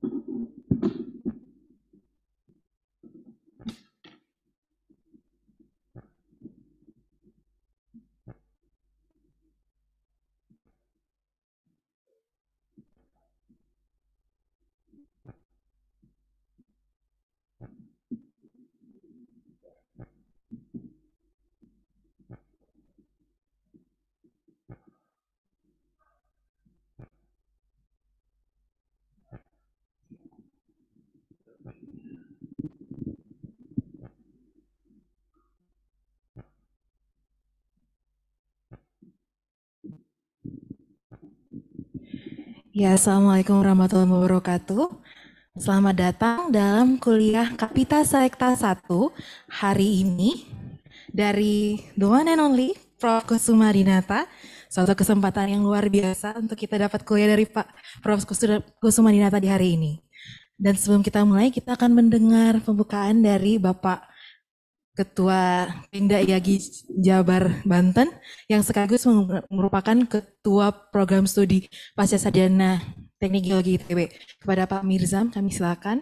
Ya, Assalamualaikum warahmatullahi wabarakatuh. Selamat datang dalam kuliah Kapita Selekta 1 hari ini dari the one and only Prof. Kusuma Dinata. Suatu kesempatan yang luar biasa untuk kita dapat kuliah dari Pak Prof. Kusuma Dinata di hari ini. Dan sebelum kita mulai, kita akan mendengar pembukaan dari Bapak Ketua Pemda IAGI Jabar Banten yang sekaligus merupakan Ketua Program Studi Pasca Sarjana Teknik Geologi ITB. Kepada Pak Mirzam, kami silakan.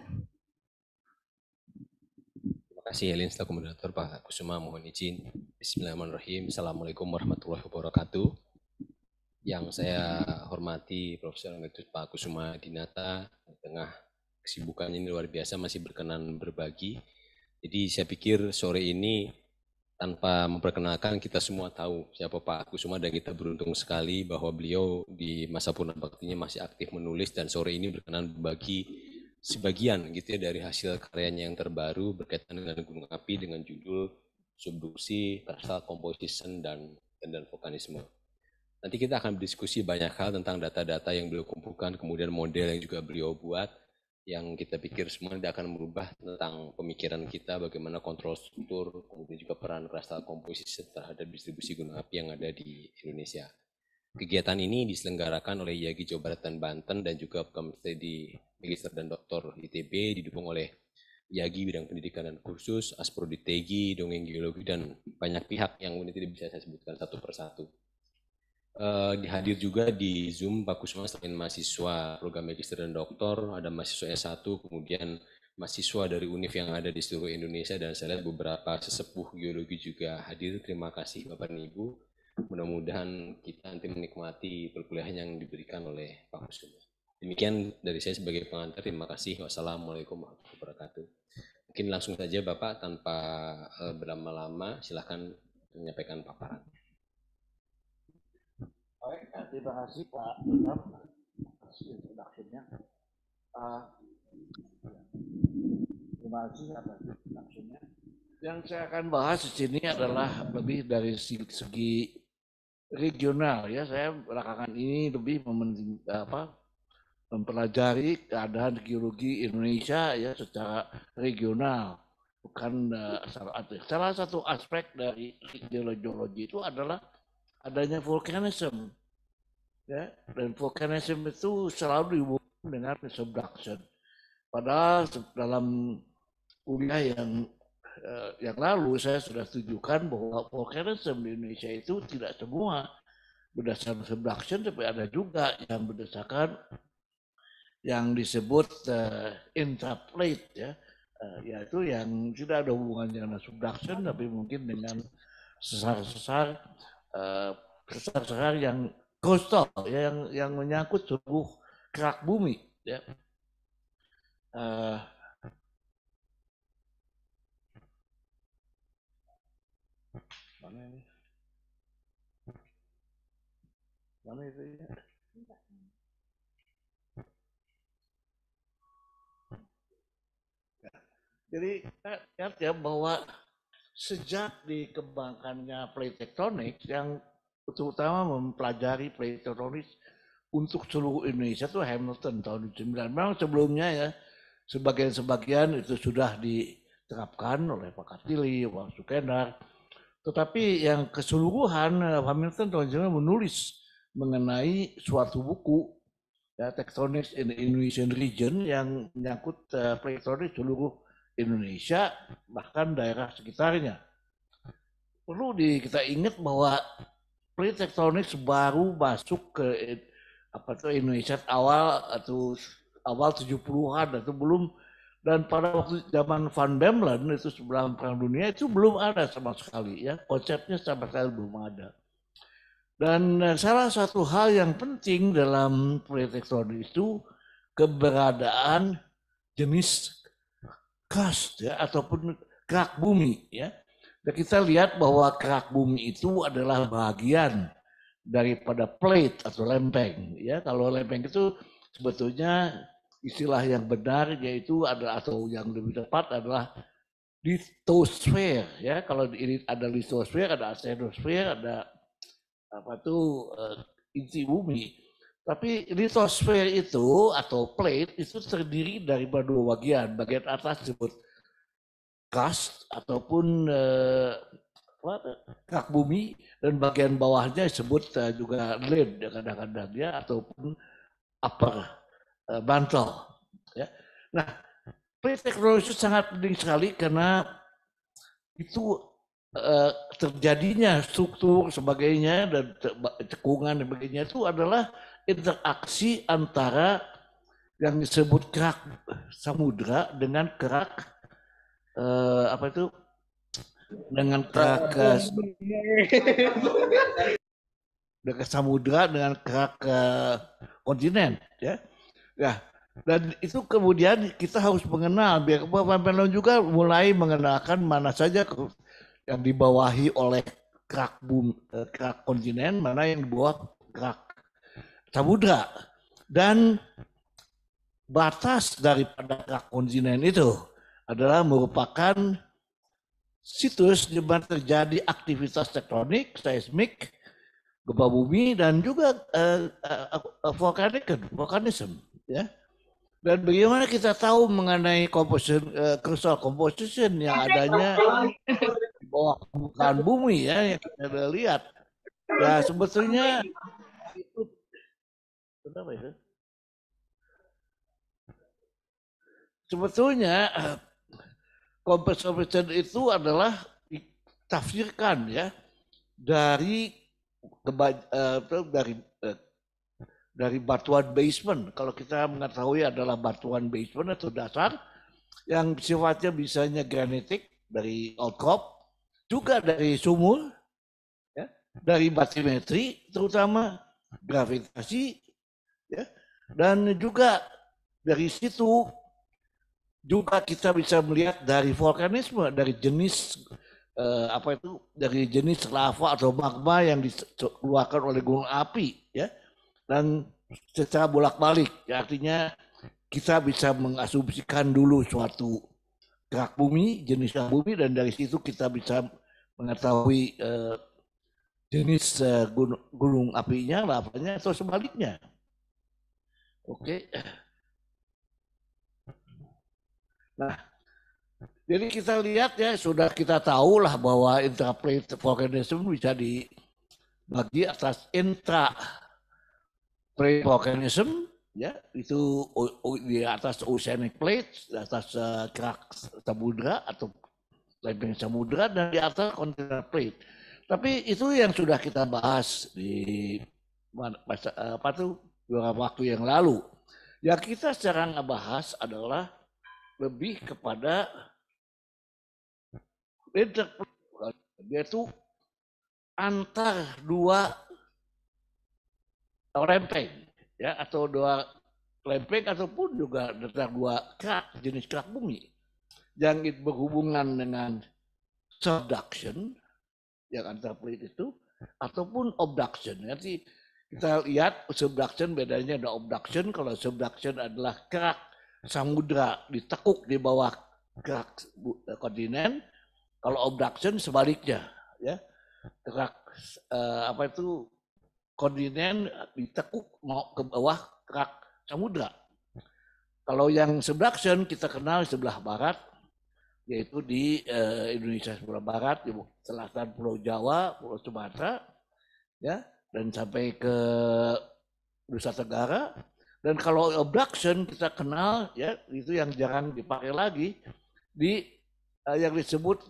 Terima kasih Helin selaku moderator. Pak Kusuma mohon izin. Bismillahirrahmanirrahim. Assalamualaikum warahmatullahi wabarakatuh. Yang saya hormati Profesor Emeritus Pak Kusuma Dinata, di tengah kesibukannya ini luar biasa masih berkenan berbagi. Jadi saya pikir sore ini tanpa memperkenalkan kita semua tahu siapa Pak Kusuma dan kita beruntung sekali bahwa beliau di masa purna baktinya masih aktif menulis dan sore ini berkenan berbagi sebagian gitu ya dari hasil karyanya yang terbaru berkaitan dengan gunung api dengan judul Subduksi, Crustal Composition dan vulkanisme. Nanti kita akan berdiskusi banyak hal tentang data-data yang beliau kumpulkan, kemudian model yang juga beliau buat, yang kita pikir semua tidak akan merubah tentang pemikiran kita bagaimana kontrol struktur, kemudian juga peran crustal composition terhadap distribusi gunung api yang ada di Indonesia. Kegiatan ini diselenggarakan oleh IAGI Jawa Barat dan Banten dan juga program studi Magister dan Doktor ITB didukung oleh IAGI bidang pendidikan dan kursus, Asprodi TEGI, Dongeng Geologi, dan banyak pihak yang ini tidak bisa saya sebutkan satu persatu. Dihadir juga di Zoom Pak Kusuma selain mahasiswa program Magister dan Doktor, ada mahasiswa S1, kemudian mahasiswa dari UNIF yang ada di seluruh Indonesia, dan saya lihat beberapa sesepuh geologi juga hadir. Terima kasih Bapak dan Ibu. Mudah-mudahan kita nanti menikmati perkuliahan yang diberikan oleh Pak Kusuma. Demikian dari saya sebagai pengantar. Terima kasih. Wassalamualaikum warahmatullahi wabarakatuh. Mungkin langsung saja Bapak tanpa berlama-lama, silahkan menyampaikan paparan. Baik, terima kasih Pak Ilham atas introduction-nya. Terima kasih atas introduction-nya. Yang saya akan bahas di sini adalah lebih dari segi regional ya. Saya belakangan ini lebih mempelajari keadaan geologi Indonesia ya secara regional. Bukan salah satu aspek dari geologi itu adalah adanya volcanism, ya, dan volcanism itu selalu dihubungkan dengan subduction. Padahal dalam kuliah yang lalu saya sudah tunjukkan bahwa volcanism di Indonesia itu tidak semua berdasarkan subduction, tapi ada juga yang berdasarkan yang disebut intraplate, ya, yaitu yang tidak ada hubungannya dengan subduction, tapi mungkin dengan sesar-sesar yang coastal ya, yang menyangkut seluruh kerak bumi ya. Mana ini? Mana itu ya? Jadi kita lihat ya bahwa sejak dikembangkannya plate tectonics yang terutama mempelajari plate tectonics untuk seluruh Indonesia itu Hamilton tahun 19. Memang sebelumnya ya sebagian itu sudah diterapkan oleh Pak Kartili, Pak Sukendar. Tetapi yang keseluruhan Hamilton tahun 19 menulis mengenai suatu buku ya, Tectonics in the Indonesian Region yang menyangkut plate tectonics seluruh Indonesia bahkan daerah sekitarnya. Perlu kita ingat bahwa plate tectonics baru masuk ke Indonesia awal atau awal 70-an itu belum, dan pada waktu zaman Van Bemmelen itu sebelum Perang Dunia itu belum ada sama sekali ya, konsepnya sama sekali belum ada. Dan salah satu hal yang penting dalam plate tectonic itu keberadaan jenis crust ya, ataupun kerak bumi ya. Dan kita lihat bahwa kerak bumi itu adalah bagian daripada plate atau lempeng ya. Kalau lempeng itu sebetulnya istilah yang benar yaitu adalah, atau yang lebih tepat adalah lithosfer ya. Kalau ini ada lithosfer, ada asthenosfer, ada apa tuh inti bumi. Tapi lithosfer itu atau plate itu terdiri dari dua bagian. Bagian atas disebut crust ataupun kerak bumi, dan bagian bawahnya disebut juga lid kadang-kadang ya, ataupun upper mantle. Ya. Nah, plate tectonic itu sangat penting sekali karena itu terjadinya struktur sebagainya dan cekungan dan sebagainya itu adalah interaksi antara yang disebut kerak samudra dengan kerak apa itu dengan kerak samudra dengan kerak kontinen ya. Ya, dan itu kemudian kita harus mengenal, biar Van Bemmelen juga mulai mengenalkan mana saja yang dibawahi oleh kerak kontinen, mana yang di bawah kerak samudra. Dan batas daripada kerak kontinen itu adalah merupakan situs di mana terjadi aktivitas tektonik, seismik, gempa bumi, dan juga volcanism ya. Dan bagaimana kita tahu mengenai crustal composition yang adanya di bawah permukaan bumi ya, yang kita lihat. Ya sebetulnya itu kenapa itu? Sebetulnya composition itu adalah ditafsirkan ya dari batuan basement. Kalau kita mengetahui adalah batuan basement atau dasar yang sifatnya bisanya granitik dari outcrop, juga dari sumur, ya, dari batimetri, terutama gravitasi, ya, dan juga dari situ juga kita bisa melihat dari vulkanisme, dari jenis dari jenis lava atau magma yang dikeluarkan oleh gunung api, ya. Dan secara bolak-balik, ya, artinya kita bisa mengasumsikan dulu suatu kerak bumi, jenis kerak bumi, dan dari situ kita bisa mengetahui jenis gunung apinya, lavanya, atau sebaliknya. Oke. Nah, jadi kita lihat ya, sudah kita tahu lah bahwa intraplate volcanism bisa dibagi atas intraplate volcanism, ya, itu di atas oceanic plate, di atas kerak samudra atau lempeng samudra, dan di atas continental plate. Tapi itu yang sudah kita bahas di beberapa waktu yang lalu. Yang kita sekarang bahas adalah lebih kepada yaitu antar dua lempeng, ya, atau dua lempeng ataupun juga antar dua kerak, jenis kerak bumi yang berhubungan dengan subduction yang antar plate itu ataupun abduction. Nanti kita lihat subduction bedanya ada abduction. Kalau subduction adalah kerak samudra ditekuk di bawah kerak kontinen. Kalau abduction sebaliknya, ya, kerak kontinen ditekuk mau ke bawah kerak samudra. Kalau yang subduction kita kenal di sebelah barat, yaitu di Indonesia sebelah barat, di selatan Pulau Jawa, Pulau Sumatera, ya, dan sampai ke Nusa Tenggara. Dan kalau abduction kita kenal, ya, itu yang jarang dipakai lagi di yang disebut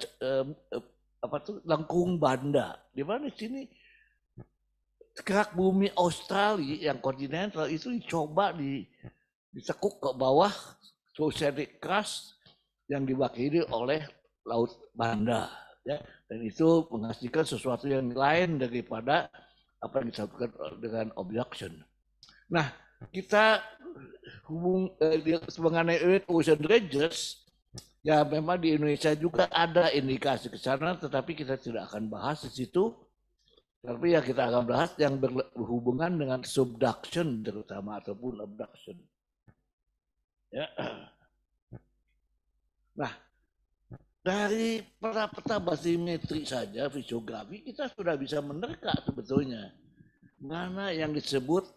lengkung Banda. Di mana di sini kerak bumi Australia yang kontinental itu dicoba ditekuk ke bawah oceanic crust yang diwakili oleh Laut Banda, ya. Dan itu menghasilkan sesuatu yang lain daripada apa yang disebutkan dengan obstruction. Nah, kita mengenai ocean ranges, ya memang di Indonesia juga ada indikasi ke sana, tetapi kita tidak akan bahas di situ. Tapi ya kita akan bahas yang berhubungan dengan subduction terutama ataupun abduction. Ya. Nah, dari peta basimetri saja, fisiografi, kita sudah bisa menerka sebetulnya mana yang disebut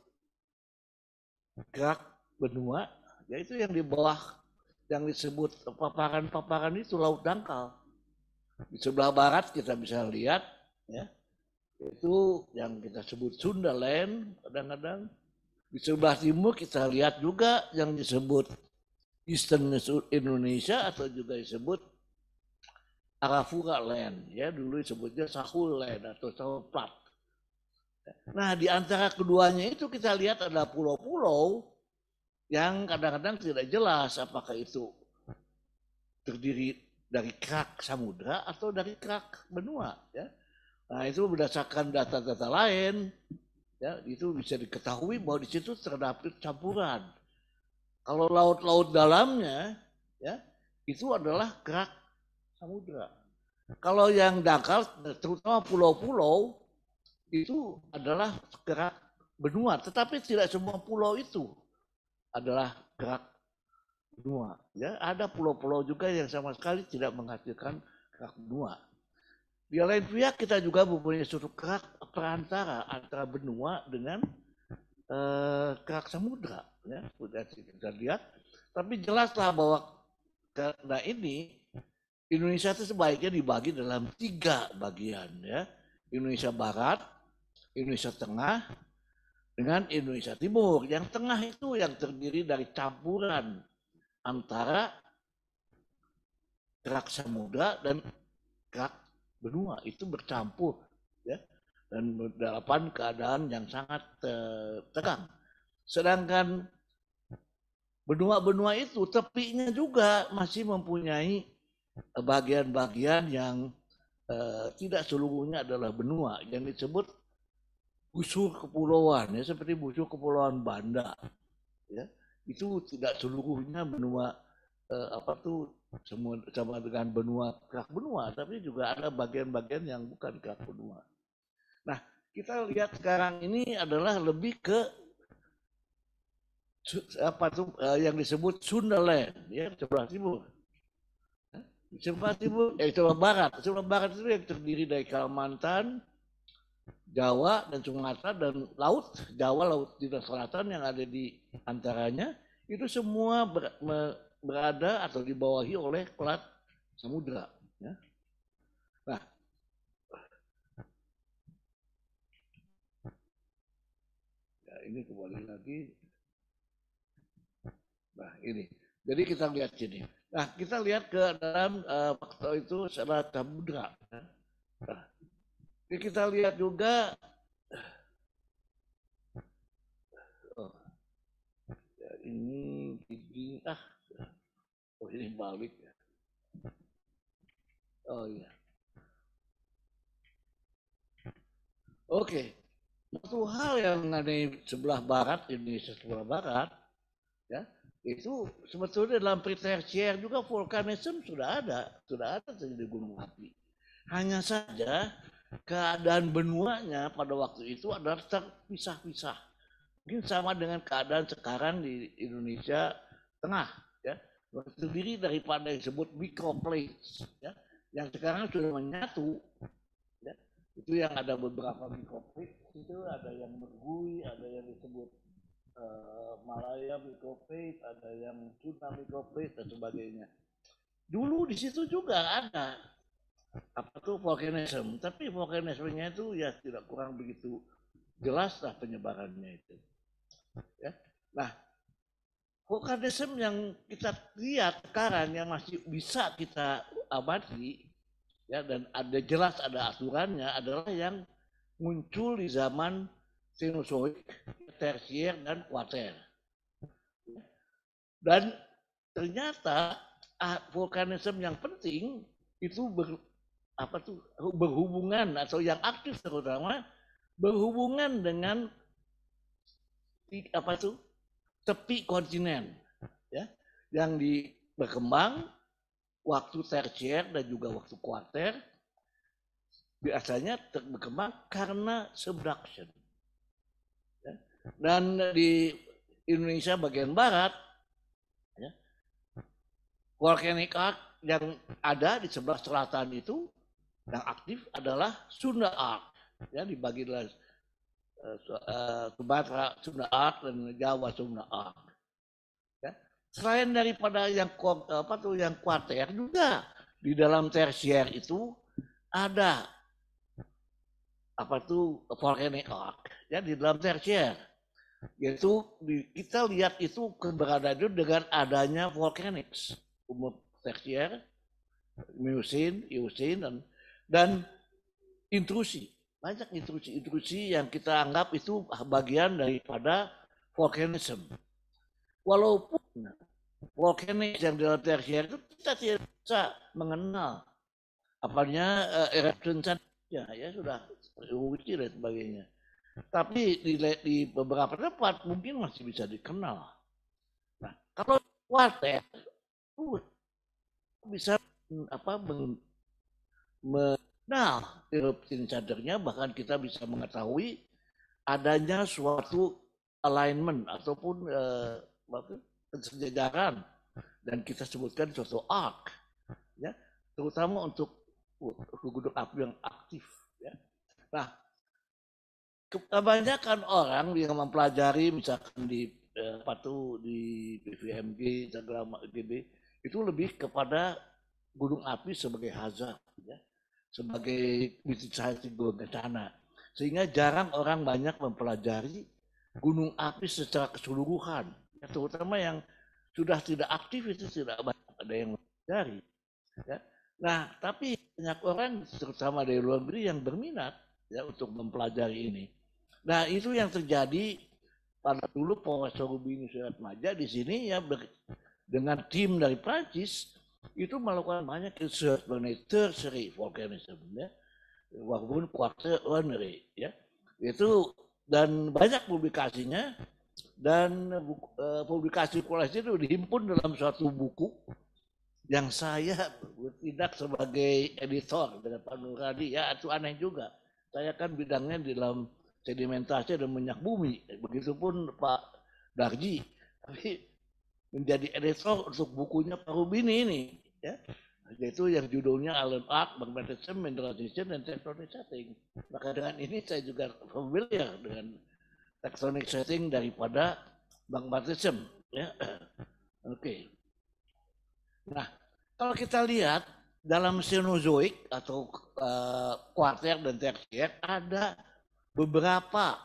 gerak benua, yaitu yang di bawah yang disebut paparan-paparan itu laut dangkal. Di sebelah barat kita bisa lihat, ya, itu yang kita sebut Sundaland kadang-kadang. Di sebelah timur kita lihat juga yang disebut Eastern Indonesia atau juga disebut Arafura Land, ya dulu disebutnya Sahul Land atau Sahul Plat. Nah, di antara keduanya itu kita lihat ada pulau-pulau yang kadang-kadang tidak jelas apakah itu terdiri dari kerak samudra atau dari kerak benua, ya. Nah, itu berdasarkan data-data lain, ya, itu bisa diketahui bahwa di situ terdapat campuran. Kalau laut-laut dalamnya, ya, itu adalah kerak samudra. Kalau yang dangkal, terutama pulau-pulau, itu adalah kerak benua. Tetapi tidak semua pulau itu adalah kerak benua. Ya, ada pulau-pulau juga yang sama sekali tidak menghasilkan kerak benua. Di lain pihak kita juga mempunyai suatu kerak perantara antara benua dengan kerak samudra. Ya, sudah kita lihat. Tapi jelaslah bahwa karena ini Indonesia itu sebaiknya dibagi dalam 3 bagian, ya. Indonesia Barat, Indonesia Tengah, dengan Indonesia Timur. Yang tengah itu yang terdiri dari campuran antara kerak samudra dan kerak benua, itu bercampur, ya, dan dalam keadaan yang sangat tegang. Sedangkan benua-benua itu tepinya juga masih mempunyai bagian-bagian yang tidak seluruhnya adalah benua, yang disebut busur kepulauan, ya, seperti busur kepulauan Banda, ya, itu tidak seluruhnya benua sama dengan benua kerak benua, tapi juga ada bagian-bagian yang bukan kerak benua. Nah, kita lihat sekarang ini adalah lebih ke yang disebut Sundaland, ya, sebelah timur. Sebelah timur, sebelah barat. Sebelah barat itu yang terdiri dari Kalimantan, Jawa dan Sumatera, dan laut Jawa, laut di selatan yang ada di antaranya itu semua berada atau dibawahi oleh Selat Samudra, ya. Nah, ya, ini kembali lagi. Nah, ini. Jadi kita lihat sini. Nah, kita lihat ke dalam faktor itu Selat Samudra. Nah, ini kita lihat juga ya, ini ini balik ya. Oh iya. Oke. Satu hal yang ada di sebelah barat, Indonesia sebelah barat, ya, itu sebetulnya dalam pre-tertiary juga vulkanisme sudah ada terjadi gunung api. Hanya saja keadaan benuanya pada waktu itu adalah terpisah-pisah. Mungkin sama dengan keadaan sekarang di Indonesia Tengah, ya, terdiri daripada yang disebut microplates, ya, yang sekarang sudah menyatu, ya. Itu yang ada beberapa microplates, itu ada yang Mergui, ada yang disebut Malaya microplate, ada yang Sunda microplate dan sebagainya. Dulu di situ juga ada apa tuh volcanism, tapi volcanismenya itu ya tidak kurang begitu jelas lah penyebarannya itu, ya. Nah, volcanism yang kita lihat sekarang yang masih bisa kita amati, ya, dan ada jelas ada aturannya adalah yang muncul di zaman Cenozoik, Tersier dan Kuarter. Dan ternyata vulkanisme yang penting itu berhubungan atau yang aktif terutama berhubungan dengan tepi kontinen ya yang berkembang waktu tersier dan juga waktu kuarter biasanya berkembang karena subduction. Ya. Dan di Indonesia bagian barat ya, volcanic arc yang ada di sebelah selatan itu yang aktif adalah Sunda Arc ya, dibagi dalam Sumatera Sunda Arc dan Jawa Sunda Arc. Ya. Selain daripada yang kuarter juga di dalam tersier itu ada volcanic arc ya di dalam tersier. Yaitu kita lihat itu keberadaan dengan adanya volcanics umur tersier, Miocene, Eocene dan intrusi. Banyak intrusi yang kita anggap itu bagian daripada volcanism. Walaupun volcanik yang di dalam tersier itu kita tidak bisa mengenal apanya eruption saja ya sudah uji dan sebagainya. Tapi di beberapa tempat mungkin masih bisa dikenal. Nah, kalau kuarter bisa mengenal eruption cadernya, bahkan kita bisa mengetahui adanya suatu alignment ataupun kesejajaran dan kita sebutkan suatu arc ya, terutama untuk gunung api yang aktif ya. Nah, kebanyakan orang yang mempelajari misalkan di PVMG, Instagram GB itu lebih kepada gunung api sebagai hazard ya, sebagai mitigasi bencana, sehingga jarang orang banyak mempelajari gunung api secara keseluruhan ya, terutama yang sudah tidak aktif itu tidak banyak ada yang mempelajari ya. Nah, tapi banyak orang terutama dari luar negeri yang berminat ya untuk mempelajari ini. Nah, itu yang terjadi pada dulu Profesor Rubini Suratmaja di sini ya dengan tim dari Prancis itu melakukan banyak research mengenai tertiary volcanism ya, walaupun quaternary ya. Itu dan banyak publikasinya dan publikasi itu dihimpun dalam suatu buku yang saya bertindak sebagai editor dengan Pak Nuradi ya, itu aneh juga. Saya kan bidangnya di dalam sedimentasi dan minyak bumi, begitupun Pak Darji, tapi menjadi editor untuk bukunya Pak Rubini ini, ya, yaitu yang judulnya Island Arc, Magnetism, Mineralization, dan Tectonic Setting. Maka dengan ini saya juga familiar dengan tectonic setting daripada magmatism, ya. Oke. Nah, kalau kita lihat dalam Cenozoik atau kuarter dan tersier ada beberapa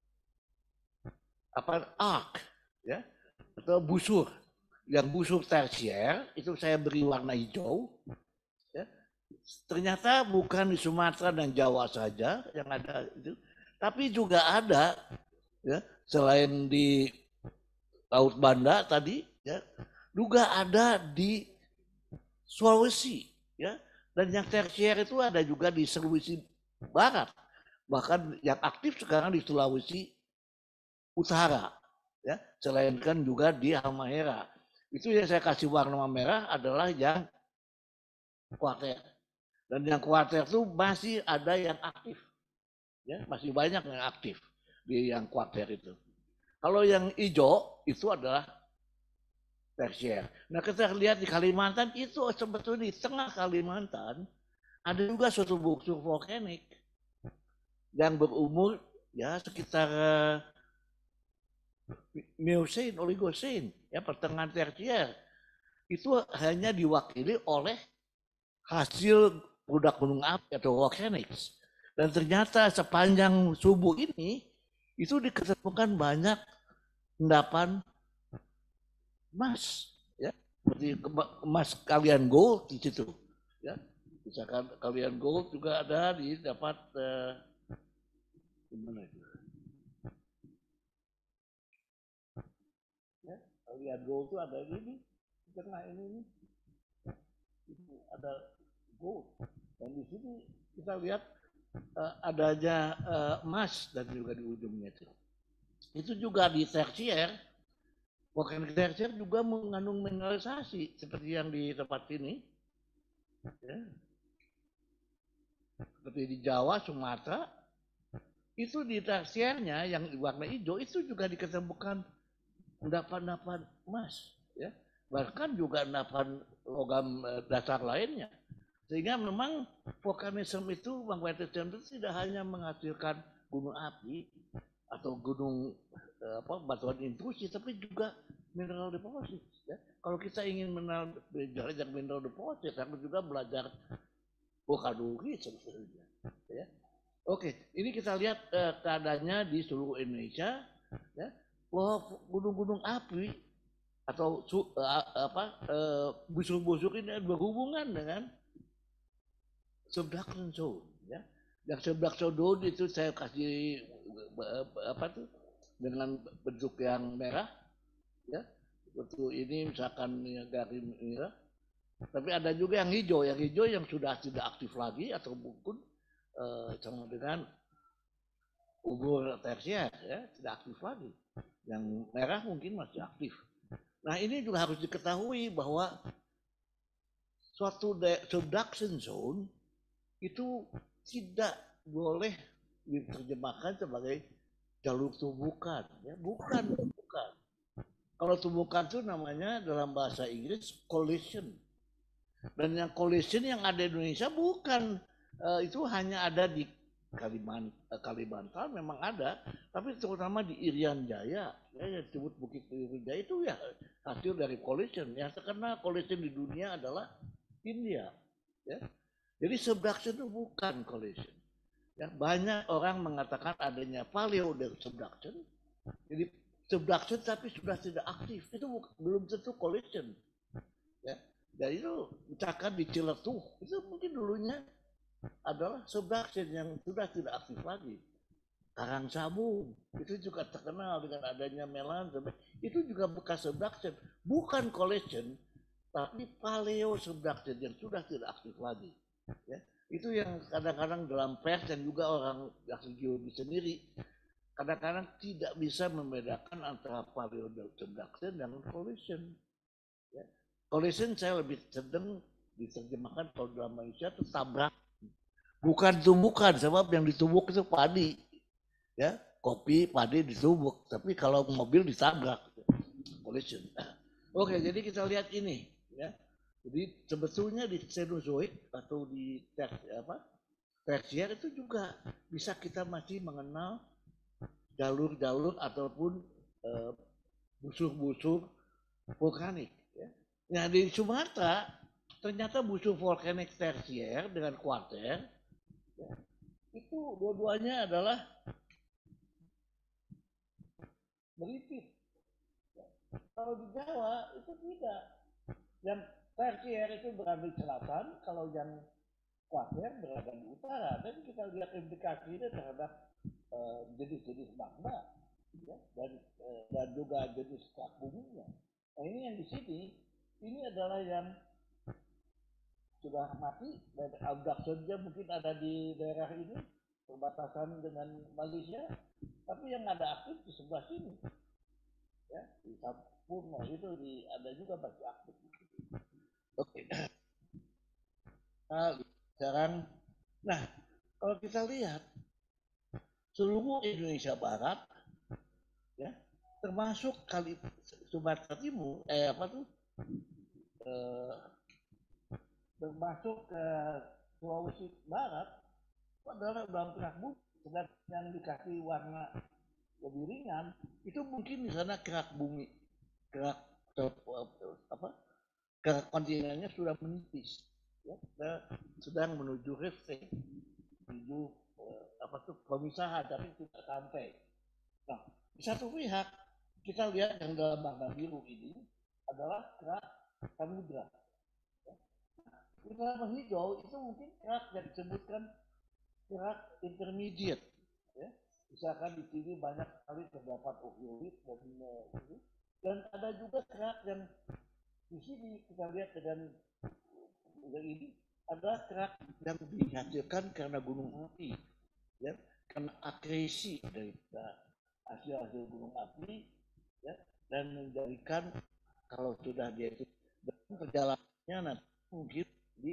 arc ya atau busur. Yang busur tersier itu saya beri warna hijau ya. Ternyata bukan di Sumatera dan Jawa saja yang ada itu, tapi juga ada ya, selain di Laut Banda tadi ya, juga ada di Sulawesi ya, dan yang tersier itu ada juga di Sulawesi Barat, bahkan yang aktif sekarang di Sulawesi Utara ya, selain kan juga di Halmahera. Itu yang saya kasih warna merah adalah yang kuarter, dan yang kuarter itu masih ada yang aktif ya, masih banyak yang aktif di yang kuarter itu. Kalau yang hijau itu adalah tersier. Nah, kita lihat di Kalimantan itu sebetulnya di tengah Kalimantan ada juga suatu busur volkanik yang berumur ya sekitar Miocene, Oligocene, ya pertengahan tersier. Itu hanya diwakili oleh hasil produk gunung api atau volcanics. Dan ternyata sepanjang subuh ini itu diketemukan banyak endapan emas, ya, seperti emas kalian gold di situ, ya. Misalkan kalian gold juga ada di dapat di mana itu? Ya, lihat gold itu ada ini di tengah ini nih. Itu ada gold. Dan di sini kita lihat adanya emas dan juga di ujungnya itu. Itu juga di tersier, volkanik tersier juga mengandung mineralisasi seperti yang di tempat ini. Ya. Seperti di Jawa, Sumatera, itu di tersiernya yang warna hijau itu juga diketemukan endapan-endapan emas, ya. Bahkan juga endapan logam dasar lainnya. Sehingga memang vulkanisme itu, magmatisme itu tidak hanya menghasilkan gunung api atau gunung batuan intrusi, tapi juga mineral deposit. Ya. Kalau kita ingin belajar mineral deposit, harus juga belajar vulkanologi sebetulnya. Ya. Oke, ini kita lihat keadaannya di seluruh Indonesia, ya, bahwa gunung-gunung api atau busur-busur ini berhubungan dengan subduction zone, ya. Yang subduction zone itu saya kasih dengan bentuk yang merah, ya. Bentuk ini misalkan garis merah. Tapi ada juga yang hijau yang sudah tidak aktif lagi atau mungkin sama dengan gugur tersier, ya, tidak aktif lagi. Yang merah mungkin masih aktif. Nah, ini juga harus diketahui bahwa suatu subduction zone itu tidak boleh diterjemahkan sebagai jalur tumbukan, ya. Bukan. Kalau tumbukan itu namanya dalam bahasa Inggris collision. Dan yang collision yang ada di Indonesia bukan itu hanya ada di Kalimantan memang ada, tapi terutama di Irian Jaya, ya, yang disebut Bukit Irian Jaya itu ya hasil dari collision. Yang terkenal collision di dunia adalah India. Ya. Jadi subduction itu bukan collision. Ya, banyak orang mengatakan adanya paleo subduction. Jadi subduction tapi sudah tidak aktif, itu belum tentu collision. Ya. Dan itu misalkan di Ciletuh, itu mungkin dulunya adalah subduction yang sudah tidak aktif lagi. Karangsamu itu juga terkenal dengan adanya melan, itu juga bekas subduction, bukan collision, tapi paleo subduction yang sudah tidak aktif lagi. Ya. Itu yang kadang-kadang dalam pers dan juga orang ahli geologi sendiri kadang-kadang tidak bisa membedakan antara paleo subduction dan collision. Ya. Collision saya lebih sedang diterjemahkan kalau dalam Malaysia itu tabrak, bukan tumbukan, sebab yang ditumbuk itu padi, ya, kopi padi ditumbuk, tapi kalau mobil ditabrak, collision. Oke, jadi kita lihat ini, ya. Jadi sebetulnya di Cenozoik atau di tersier itu juga bisa kita masih mengenal jalur-jalur ataupun busur-busur vulkanik. Ya. Nah, di Sumatera ternyata busur vulkanik tersier dengan kuarter, ya, itu dua-duanya adalah meripit. Ya. Kalau di Jawa itu tidak. Yang tersier itu berada di selatan, kalau yang kuarter berada di utara. Dan kita lihat implikasinya terhadap jenis-jenis magma, ya, dan juga jenis kerak buminya. Nah, ini yang di sini, ini adalah yang sudah mati, dan abductionnya mungkin ada di daerah ini, perbatasan dengan Malaysia, tapi yang ada aktif di sebelah sini, ya, di Sampurno itu ada juga masih aktif. Oke. Nah, sekarang, nah kalau kita lihat seluruh Indonesia Barat, ya, termasuk Sumatera Timur, termasuk Sulawesi Barat, itu adalah dalam kerak bumi. Sedangkan yang dikasih warna lebih ringan, itu mungkin di sana kerak bumi, kerak kontinennya sudah menipis, ya, sedang menuju rifting, menuju pemisahan, tapi tidak sampai. Nah, di satu pihak kita lihat yang dalam warna biru ini adalah kerak samudra. Di warna hijau itu mungkin kerak yang disebutkan kerak intermediate. Ya. Misalkan di sini banyak sekali terdapat opioid dan Dan ada juga kerak yang di sini kita lihat dengan ini adalah kerak yang dihasilkan karena gunung api, ya, karena akresi dari hasil-hasil gunung api, ya, dan menjadikan kalau sudah dia itu perjalanannya nanti mungkin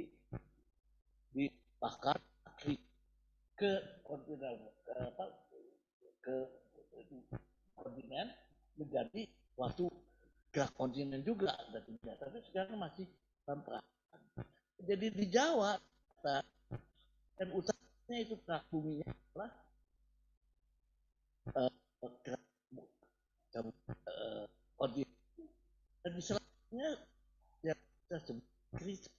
bahkan ke kontinen ke kontinen menjadi suatu gerak kontinen juga nantinya, tapi sekarang masih tanpa. Jadi di Jawa dan utamanya itu kerak buminya adalah kerak kontinen, dan di selanjutnya yang kita sebut krisis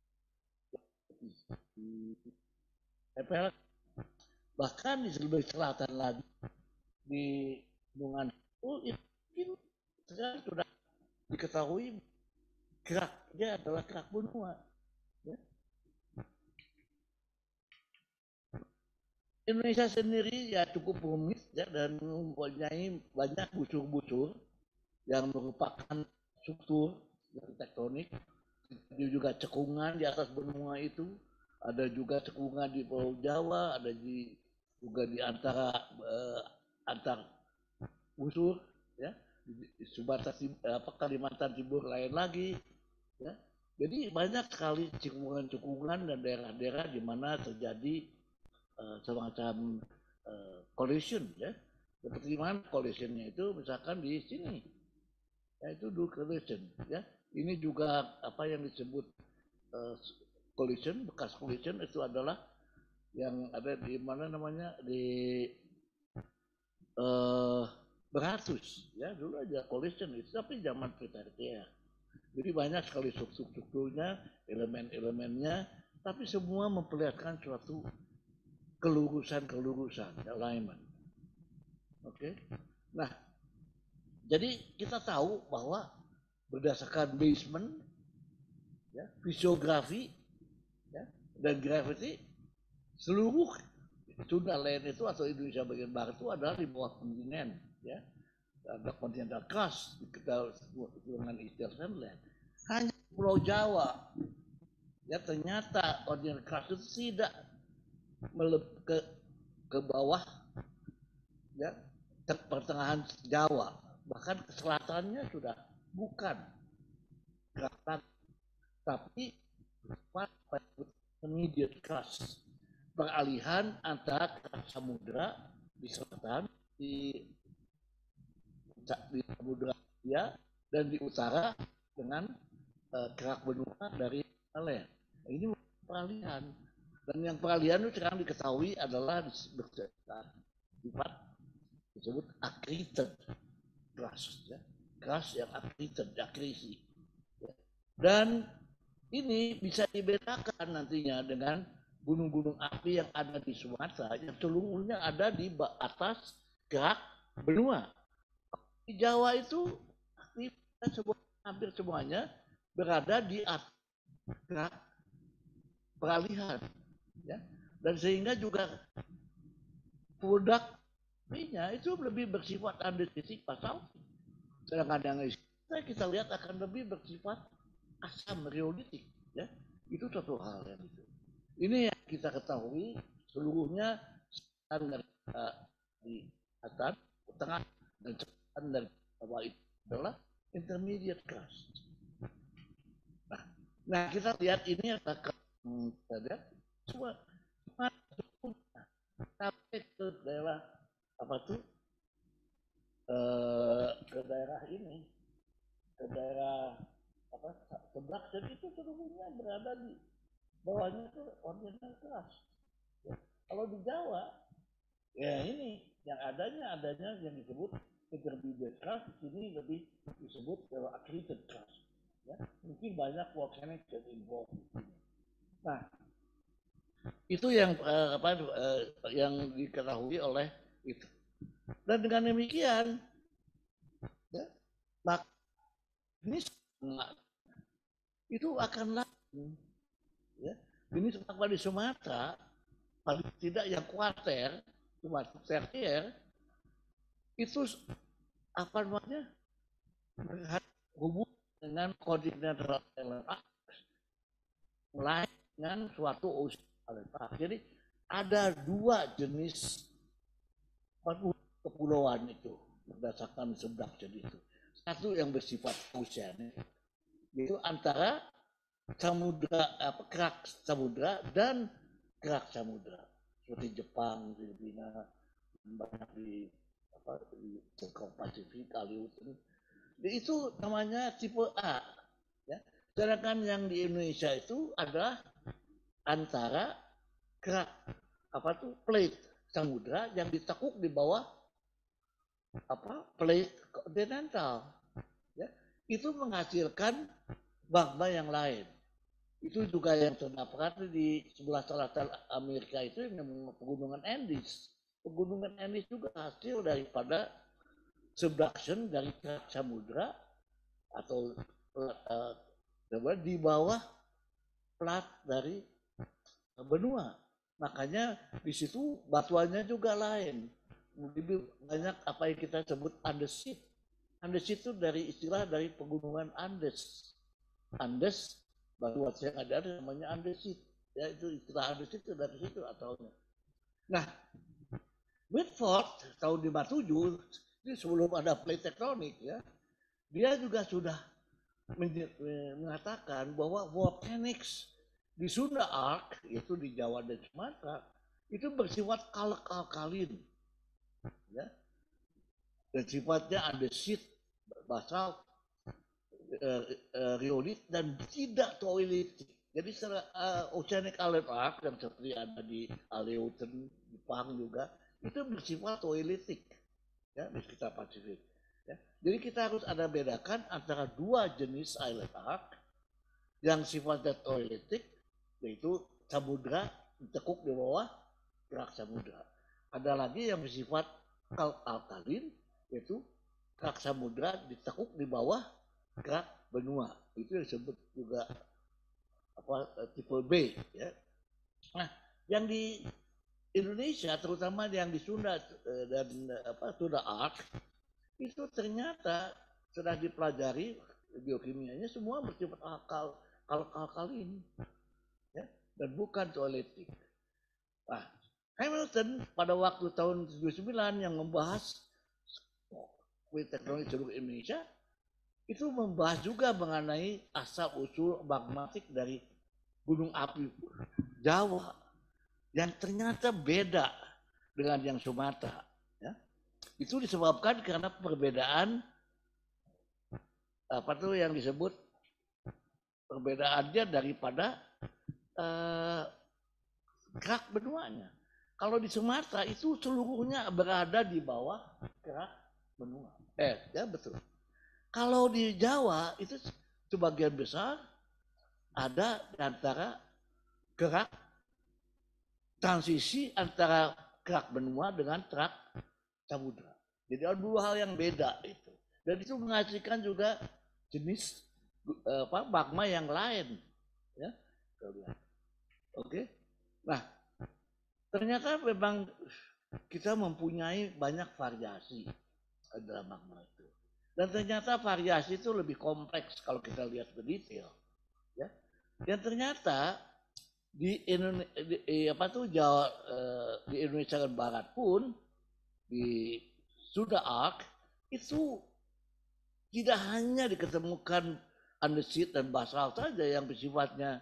bahkan di sebelah selatan lagi di Bendungan itu mungkin sekarang sudah diketahui keraknya adalah kerak benua, ya. Indonesia sendiri ya cukup rumit, ya, dan mempunyai banyak busur-busur yang merupakan struktur tektonik. Ada juga cekungan di atas benua itu, ada juga cekungan di Pulau Jawa, ada juga di antara antar busur, ya, di Sumatera Kalimantan Timur lain lagi, ya. Jadi banyak sekali cekungan-cekungan dan daerah-daerah di mana terjadi semacam collision, ya. Seperti mana collisionnya itu misalkan di sini, yaitu do collision, ya. Ini juga apa yang disebut collision, bekas collision itu adalah yang ada di mana namanya di Beratus, ya, dulu aja collision itu, tapi zaman tertiar. Jadi banyak sekali strukturnya, elemen-elemennya, tapi semua memperlihatkan suatu kelurusan, alignment. Oke. Nah, jadi kita tahu bahwa berdasarkan basement, ya, fisiografi, ya, dan gravity, seluruh Sunda lain itu atau Indonesia bagian barat itu adalah di bawah kontinen, ya. Ada continental crust dengan Eastern Land. Hanya Pulau Jawa, ya, ternyata continental crust itu tidak ke bawah, ya, pertengahan Jawa, bahkan ke selatannya sudah bukan gerakan, tapi immediate crust, peralihan antara kerak samudra di selatan, di Samudra Hindia, dan di utara dengan kerak benua dari Malaya. Nah, ini peralihan, dan yang peralihan itu sekarang diketahui adalah sifat disebut accreted crust, ya, crust yang accreted, akresi, ya. Dan ini bisa dibedakan nantinya dengan gunung-gunung api yang ada di Sumatera yang seluruhnya ada di atas kerak benua. Di Jawa itu hampir semuanya berada di atas kerak peralihan, ya. Dan sehingga juga produk minyak itu lebih bersifat andesitik pasal, sedangkan yang kita lihat akan lebih bersifat asam riolitik, ya. Itu satu hal yang itu. Ini yang kita ketahui seluruhnya standar di atas, tengah, dan standar bawah itu adalah intermediate crust. Nah, kita lihat ini adalah semua sampai ke daerah apa tuh ke daerah ini, ke daerah apa sebelah, dan itu seluruhnya berada di bawahnya itu continental crust, ya. Kalau di Jawa, ya, ini yang adanya yang disebut intermediate crust, ini lebih disebut accreted crust, ya. Mungkin banyak volcanic yang involved. Nah, itu yang yang diketahui oleh itu. Dan dengan demikian, ya, ini itu akan langsung, ya. Ini semua di Sumatera, paling tidak yang kuarter, Sumatera tertier, itu apa namanya hubungan dengan koordinat LLA mulai dengan suatu usaha LLA. Jadi ada dua jenis kepulauan itu berdasarkan subduction itu. Satu yang bersifat oceanic, yaitu antara samudra kerak samudra dan kerak samudra seperti Jepang, Filipina, banyak di Sektor Pasifik, Aleutian. Itu namanya tipe A. Ya. Sedangkan yang di Indonesia itu adalah antara kerak plate samudra yang ditekuk di bawah plate kontinental. Ya. Itu menghasilkan magma yang lain. Itu juga yang terdapat di sebelah selatan Amerika itu yang pegunungan Andes. Pegunungan Andes juga hasil daripada subduction dari kerak samudra atau di bawah plat dari benua. Makanya di situ batuannya juga lain. Lebih banyak apa yang kita sebut andesit. Andesit itu dari istilah dari pegunungan Andes. Andes batuan yang ada namanya andesit. Ya itu istilah andesit itu dari situ asalnya. Nah, Whitford tahun 57 ini sebelum ada plate tektonik ya, dia juga sudah mengatakan bahwa volcanics di Sunda Arc yaitu di Jawa dan Sumatera itu bersifat kalk-alkalin, ya, dan sifatnya andesit, basalt, riolit dan tidak toilitik. Jadi oceanic alert arc yang seperti ada di Aleutian, Jepang juga itu bersifat toilitik, ya, di sekitar Pasifik. Ya. Jadi kita harus ada bedakan antara dua jenis island arc yang sifatnya toilitik, yaitu samudra ditekuk di bawah kerak samudra. Ada lagi yang bersifat alkalin, yaitu kerak samudra ditekuk di bawah kerak benua. Itu yang disebut juga tipe B. Ya. Nah, yang di Indonesia, terutama yang di Sunda dan Sunda Arc, itu ternyata sudah dipelajari biokimianya semua bersifat alkalin, ya, dan bukan toilitik. Nah, Hamilton pada waktu tahun 79 yang membahas teknologi seluruh Indonesia itu membahas juga mengenai asal usul magmatik dari gunung api Jawa yang ternyata beda dengan yang Sumatera. Ya. Itu disebabkan karena perbedaan yang disebut perbedaannya daripada kerak benuanya. Kalau di Sumatera itu seluruhnya berada di bawah kerak benua. Ya betul. Kalau di Jawa itu sebagian besar ada di antara kerak transisi antara kerak benua dengan kerak samudra. Jadi ada dua hal yang beda itu. Dan itu menghasilkan juga jenis magma yang lain. Ya. Oke. Nah, ternyata memang kita mempunyai banyak variasi dalam magma itu. Dan ternyata variasi itu lebih kompleks kalau kita lihat ke detail. Ya. Dan ternyata di Indonesia Barat pun di Sunda Arc itu tidak hanya diketemukan andesit dan basalt saja yang bersifatnya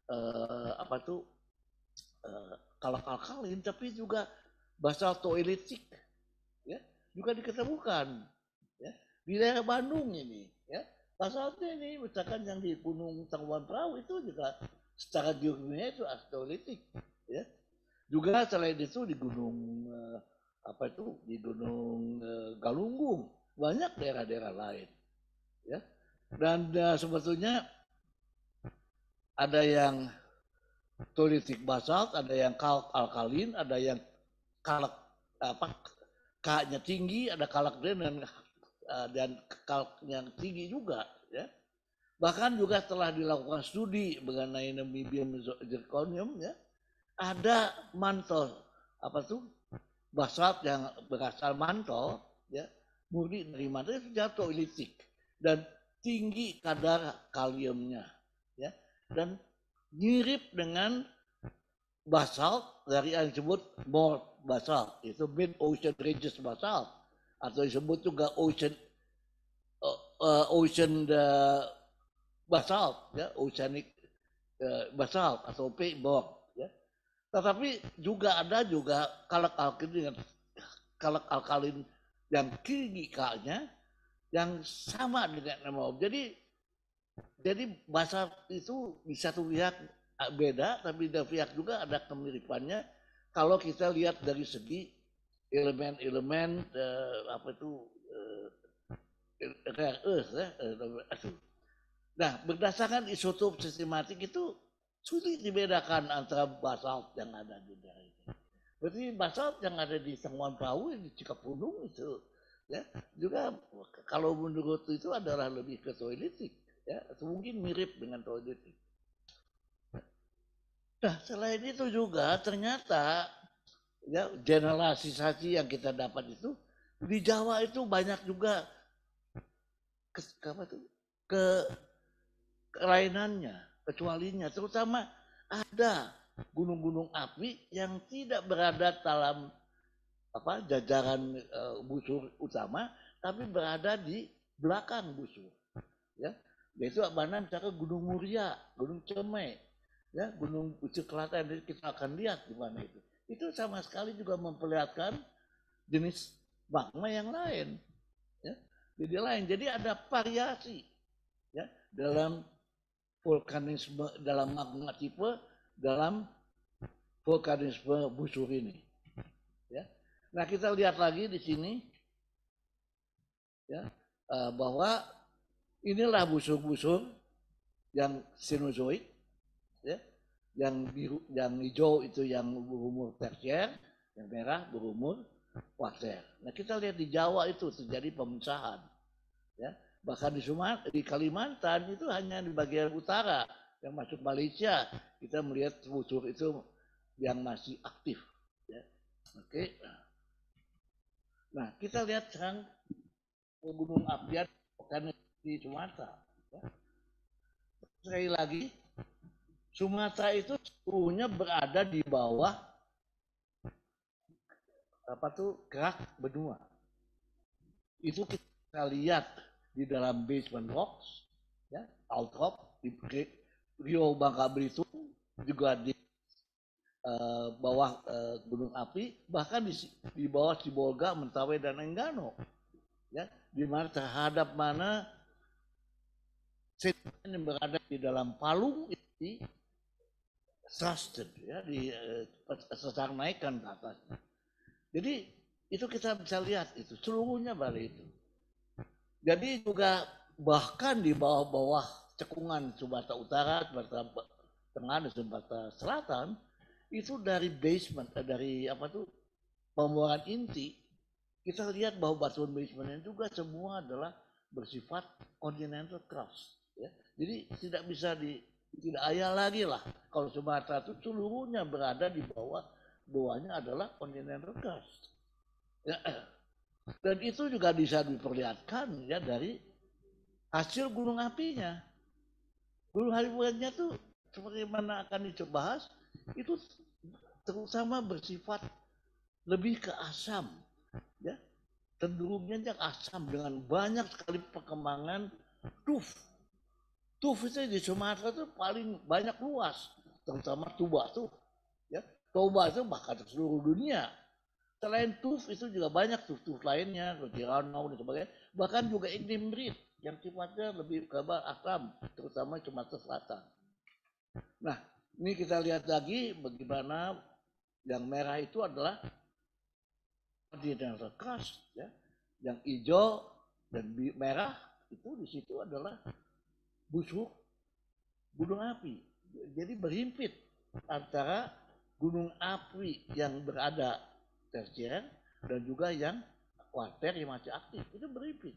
kalk-alkalin, tapi juga basaltoilitik, ya, juga diketemukan, ya, di daerah Bandung ini, ya. Basaltnya ini misalkan yang di Gunung Tangkuban Perahu itu juga secara geokimia itu asteroidik, ya. Juga selain itu di gunung di Gunung Galunggung banyak daerah-daerah lain, ya. Dan sebetulnya ada yang toilitik basalt, ada yang kalk alkalin, ada yang kalk K-nya tinggi, ada kalk dan kalk yang tinggi juga, ya. Bahkan juga setelah dilakukan studi mengenai niobium zirconium, ya, ada mantel basalt yang berasal mantel, ya, murni dari mantel itu jatuh toilitik. dan tinggi kadar kaliumnya, ya, dan mirip dengan basalt dari yang disebut Mort basalt, itu mid ocean ridges basalt, atau disebut juga ocean basalt, ya, oceanic basalt atau peatbog, ya. Tetapi juga ada juga kalak alkalin yang kimikanya yang sama dengan emerald. Jadi basalt itu bisa terlihat beda, tapi dari pihak juga ada kemiripannya kalau kita lihat dari segi elemen-elemen apa itu rare earth, ya. Nah, berdasarkan isotop sistematik itu sulit dibedakan antara basalt yang ada di daerah itu. Berarti basalt yang ada di Sangwan Pau, di Cikapundung itu, ya, juga kalau menurut itu adalah lebih ke toilitik, ya, atau mungkin mirip dengan toilitik. Nah, selain itu juga ternyata, ya, generalisasi yang kita dapat itu di Jawa itu banyak juga kelainannya, kecualinya, terutama ada gunung-gunung api yang tidak berada dalam jajaran busur utama, tapi berada di belakang busur, ya, yaitu mana misalkan Gunung Muria, Gunung Cemai, ya, Gunung Ucuk Klaten, kita akan lihat di mana itu sama sekali juga memperlihatkan jenis magma yang lain, ya, jadi ada variasi, ya, dalam vulkanisme, dalam magma tipe, dalam vulkanisme busur ini, ya. Nah, kita lihat lagi di sini, ya, bahwa inilah busur-busur yang Cenozoik, ya, yang biru, yang hijau itu yang berumur tersier, yang merah berumur kuarter. Nah, kita lihat di Jawa itu terjadi pemecahan, ya. Bahkan di Kalimantan itu hanya di bagian utara yang masuk Malaysia kita melihat busur itu yang masih aktif, ya. Oke. Nah, kita lihat sekarang gunung apian di Sumatera, ya. Sekali lagi, Sumatera itu seluruhnya berada di bawah kerak benua. Itu kita lihat di dalam basement rocks, ya, outcrop di Rio Bangka Belitung, juga di bawah gunung api, bahkan di bawah Sibolga, Mentawai dan Enggano, ya, di mana terhadap mana sedimen yang berada di dalam palung itu thrusted, ya, di sesar naikkan ke atasnya. Jadi itu kita bisa lihat itu seluruhnya balik itu. Jadi juga bahkan di bawah-bawah cekungan Sumatera Utara, Sumatera Tengah dan Sumatera Selatan itu dari basement, dari pembuangan inti, kita lihat bahwa batuan basementnya juga semua adalah bersifat continental crust, ya. Jadi tidak bisa tidak ayah lagi lah kalau Sumatera itu seluruhnya berada di bawahnya adalah continental crust, ya. Dan itu juga bisa diperlihatkan, ya, dari hasil gunung apinya. Gunung apinya tuh seperti mana akan dibahas, itu terutama bersifat lebih ke asam, ya, cenderungnya asam dengan banyak sekali perkembangan tuf. Tuf itu di Sumatera itu paling banyak luas, terutama Tuba tuh, ya. Toba itu bahkan seluruh dunia. Selain tuf itu juga banyak tuf lainnya, Ranau dan sebagainya. Bahkan juga iklim rit yang sifatnya lebih ke asam, terutama Sumatera Selatan. Nah, ini kita lihat lagi bagaimana yang merah itu adalah continental crust, ya. Yang hijau dan merah itu di situ adalah busuk gunung api. Jadi berhimpit antara gunung api yang berada tersier dan juga yang kuarter yang masih aktif, itu berhimpit.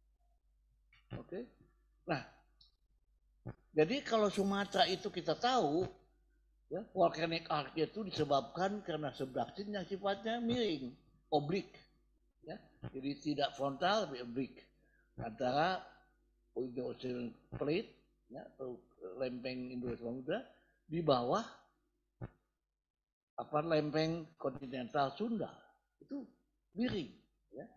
Oke. Nah, jadi kalau Sumatera itu kita tahu, ya, volcanic arc itu disebabkan karena subduction yang sifatnya miring, oblik, ya. Jadi tidak frontal tapi oblik antara Ocean Plate, ya, atau lempeng Indo-Samudra di bawah lempeng kontinental Sunda itu miring, ya,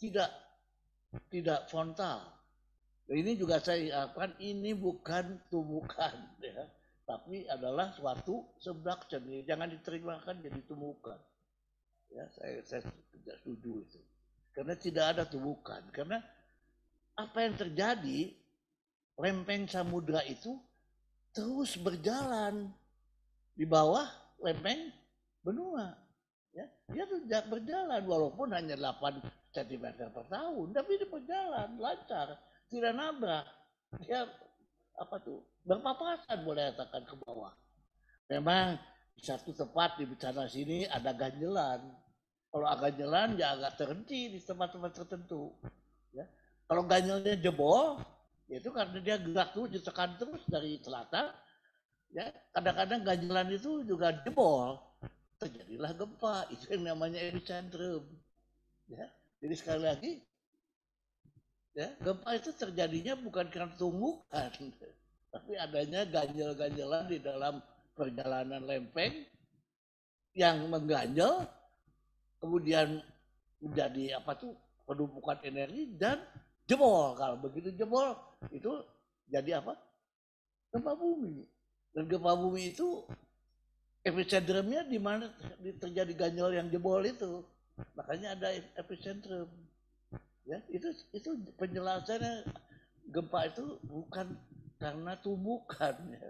tidak frontal. Ini juga saya harapkan ini bukan tumbukan, ya, tapi adalah suatu subduction. Jangan diterjemahkan jadi tumbukan. Ya, saya tidak setuju itu. Karena tidak ada tumbukan. Karena apa yang terjadi, lempeng samudra itu terus berjalan di bawah lempeng benua. Ya, dia tidak berjalan walaupun hanya 8 cm per tahun, tapi dia berjalan lancar, tidak nabrak. Dia berpapasan boleh katakan ke bawah. Memang di satu tempat di sana sini ada ganjelan. Kalau ganjelan ya agak terhenti di tempat-tempat tertentu. Ya. Kalau ganjelnya jebol, itu karena dia gerak terus, ditekan terus dari selatan. Ya, kadang-kadang ganjelan itu juga jebol, terjadilah gempa. Itu yang namanya epicentrum. Ya, jadi sekali lagi, ya, gempa itu terjadinya bukan karena tumbukan, tapi adanya ganjel-ganjelan di dalam perjalanan lempeng yang mengganjel, kemudian menjadi penumpukan energi dan jebol. Kalau begitu jebol itu jadi gempa bumi. Dan gempa bumi itu epicentrumnya di mana terjadi ganjel yang jebol itu. Makanya ada epicentrum. Ya, itu penjelasannya, gempa itu bukan karena tumbukan. Ya.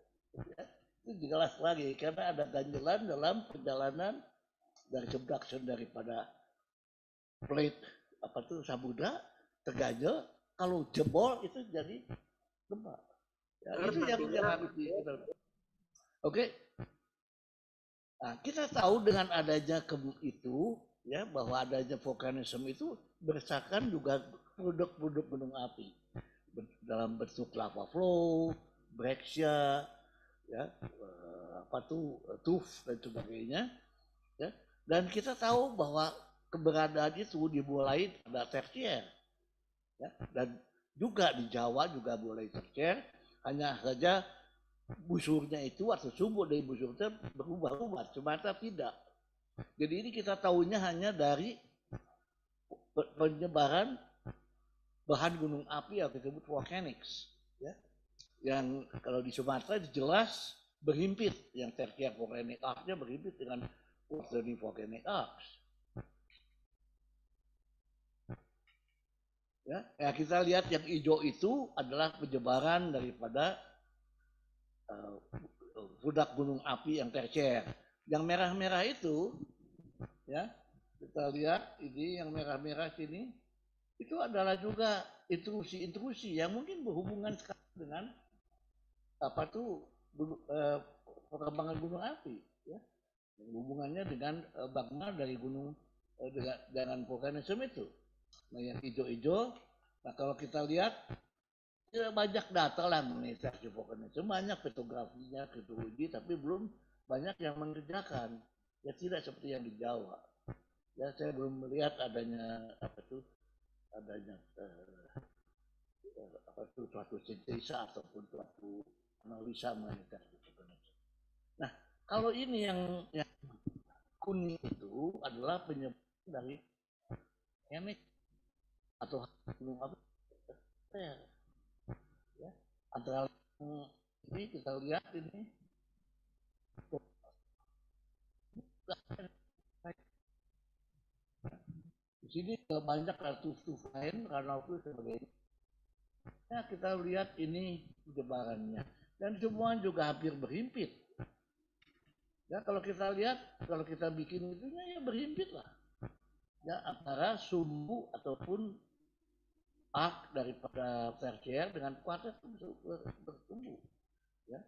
Itu jelas lagi karena ada ganjelan dalam perjalanan dari subduction daripada plate samudra terganjel, kalau jebol itu jadi gempa. Ya, itu yang harus Oke. Nah, kita tahu dengan adanya itu, ya, bahwa adanya vulkanisme itu berdasarkan juga produk-produk gunung api dalam bentuk lava flow, breccia, ya, tuff dan sebagainya, ya. Dan kita tahu bahwa keberadaan itu dimulai pada tersier, ya, dan juga di Jawa juga mulai tersier, hanya saja busurnya itu atau sumber dari busurnya berubah-ubah, Sumatera tidak. Jadi ini kita tahunya hanya dari penyebaran bahan gunung api yang disebut volcanics, ya. Yang kalau di Sumatera jelas berhimpit, yang tertiar volcanic arc-nya berhimpit dengan quaternion volcanic arcs. Ya, kita lihat yang hijau itu adalah penyebaran daripada budak gunung api yang tersier. Yang merah-merah itu, ya, kita lihat ini yang merah-merah sini, itu adalah juga intrusi-intrusi yang mungkin berhubungan sekali dengan perkembangan gunung api, ya. Hubungannya dengan magma dari gunung dengan vulkanisme itu. Nah, yang hijau-hijau, nah kalau kita lihat banyak data lah mengenai vulkanisme, banyak petrografinya, geologi, tapi belum banyak yang mengerjakan. Ya tidak seperti yang di Jawa. Ya saya belum melihat adanya suatu sintesa ataupun suatu analisa mengenai vulkanisme. Nah, kalau ini yang kuning itu adalah penyebab dari enek atau gunung api. Ya, antara ini kita lihat ini di sini banyak tuf-tuf lain karena itu sebagainya. Ya, kita lihat ini penyebarannya dan semua juga hampir berhimpit. Ya, kalau kita lihat, kalau kita bikin itunya ya berhimpit lah. Ya, antara sumbu ataupun arc daripada tersier dengan kuartet itu bertumbuh. Ya.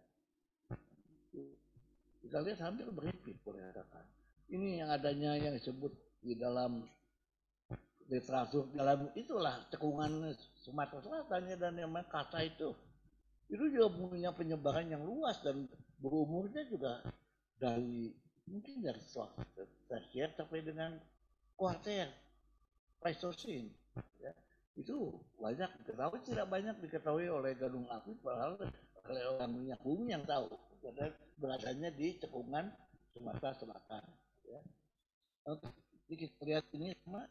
Kita lihat hampir berhimpit boleh katakan. Ini yang adanya yang disebut di dalam literatur dalam itulah cekungan Sumatera Selatan ya, dan yang kata itu juga punya penyebaran yang luas dan berumurnya juga dari mungkin dari tersier sampai dengan kuarter Pleistocene, ya. Itu banyak diketahui, tidak banyak diketahui oleh gunung api, padahal oleh orang minyak bumi yang tahu. Karena beradanya di cekungan Sumatera Selatan. Ya. Oke, jadi kita lihat ini sama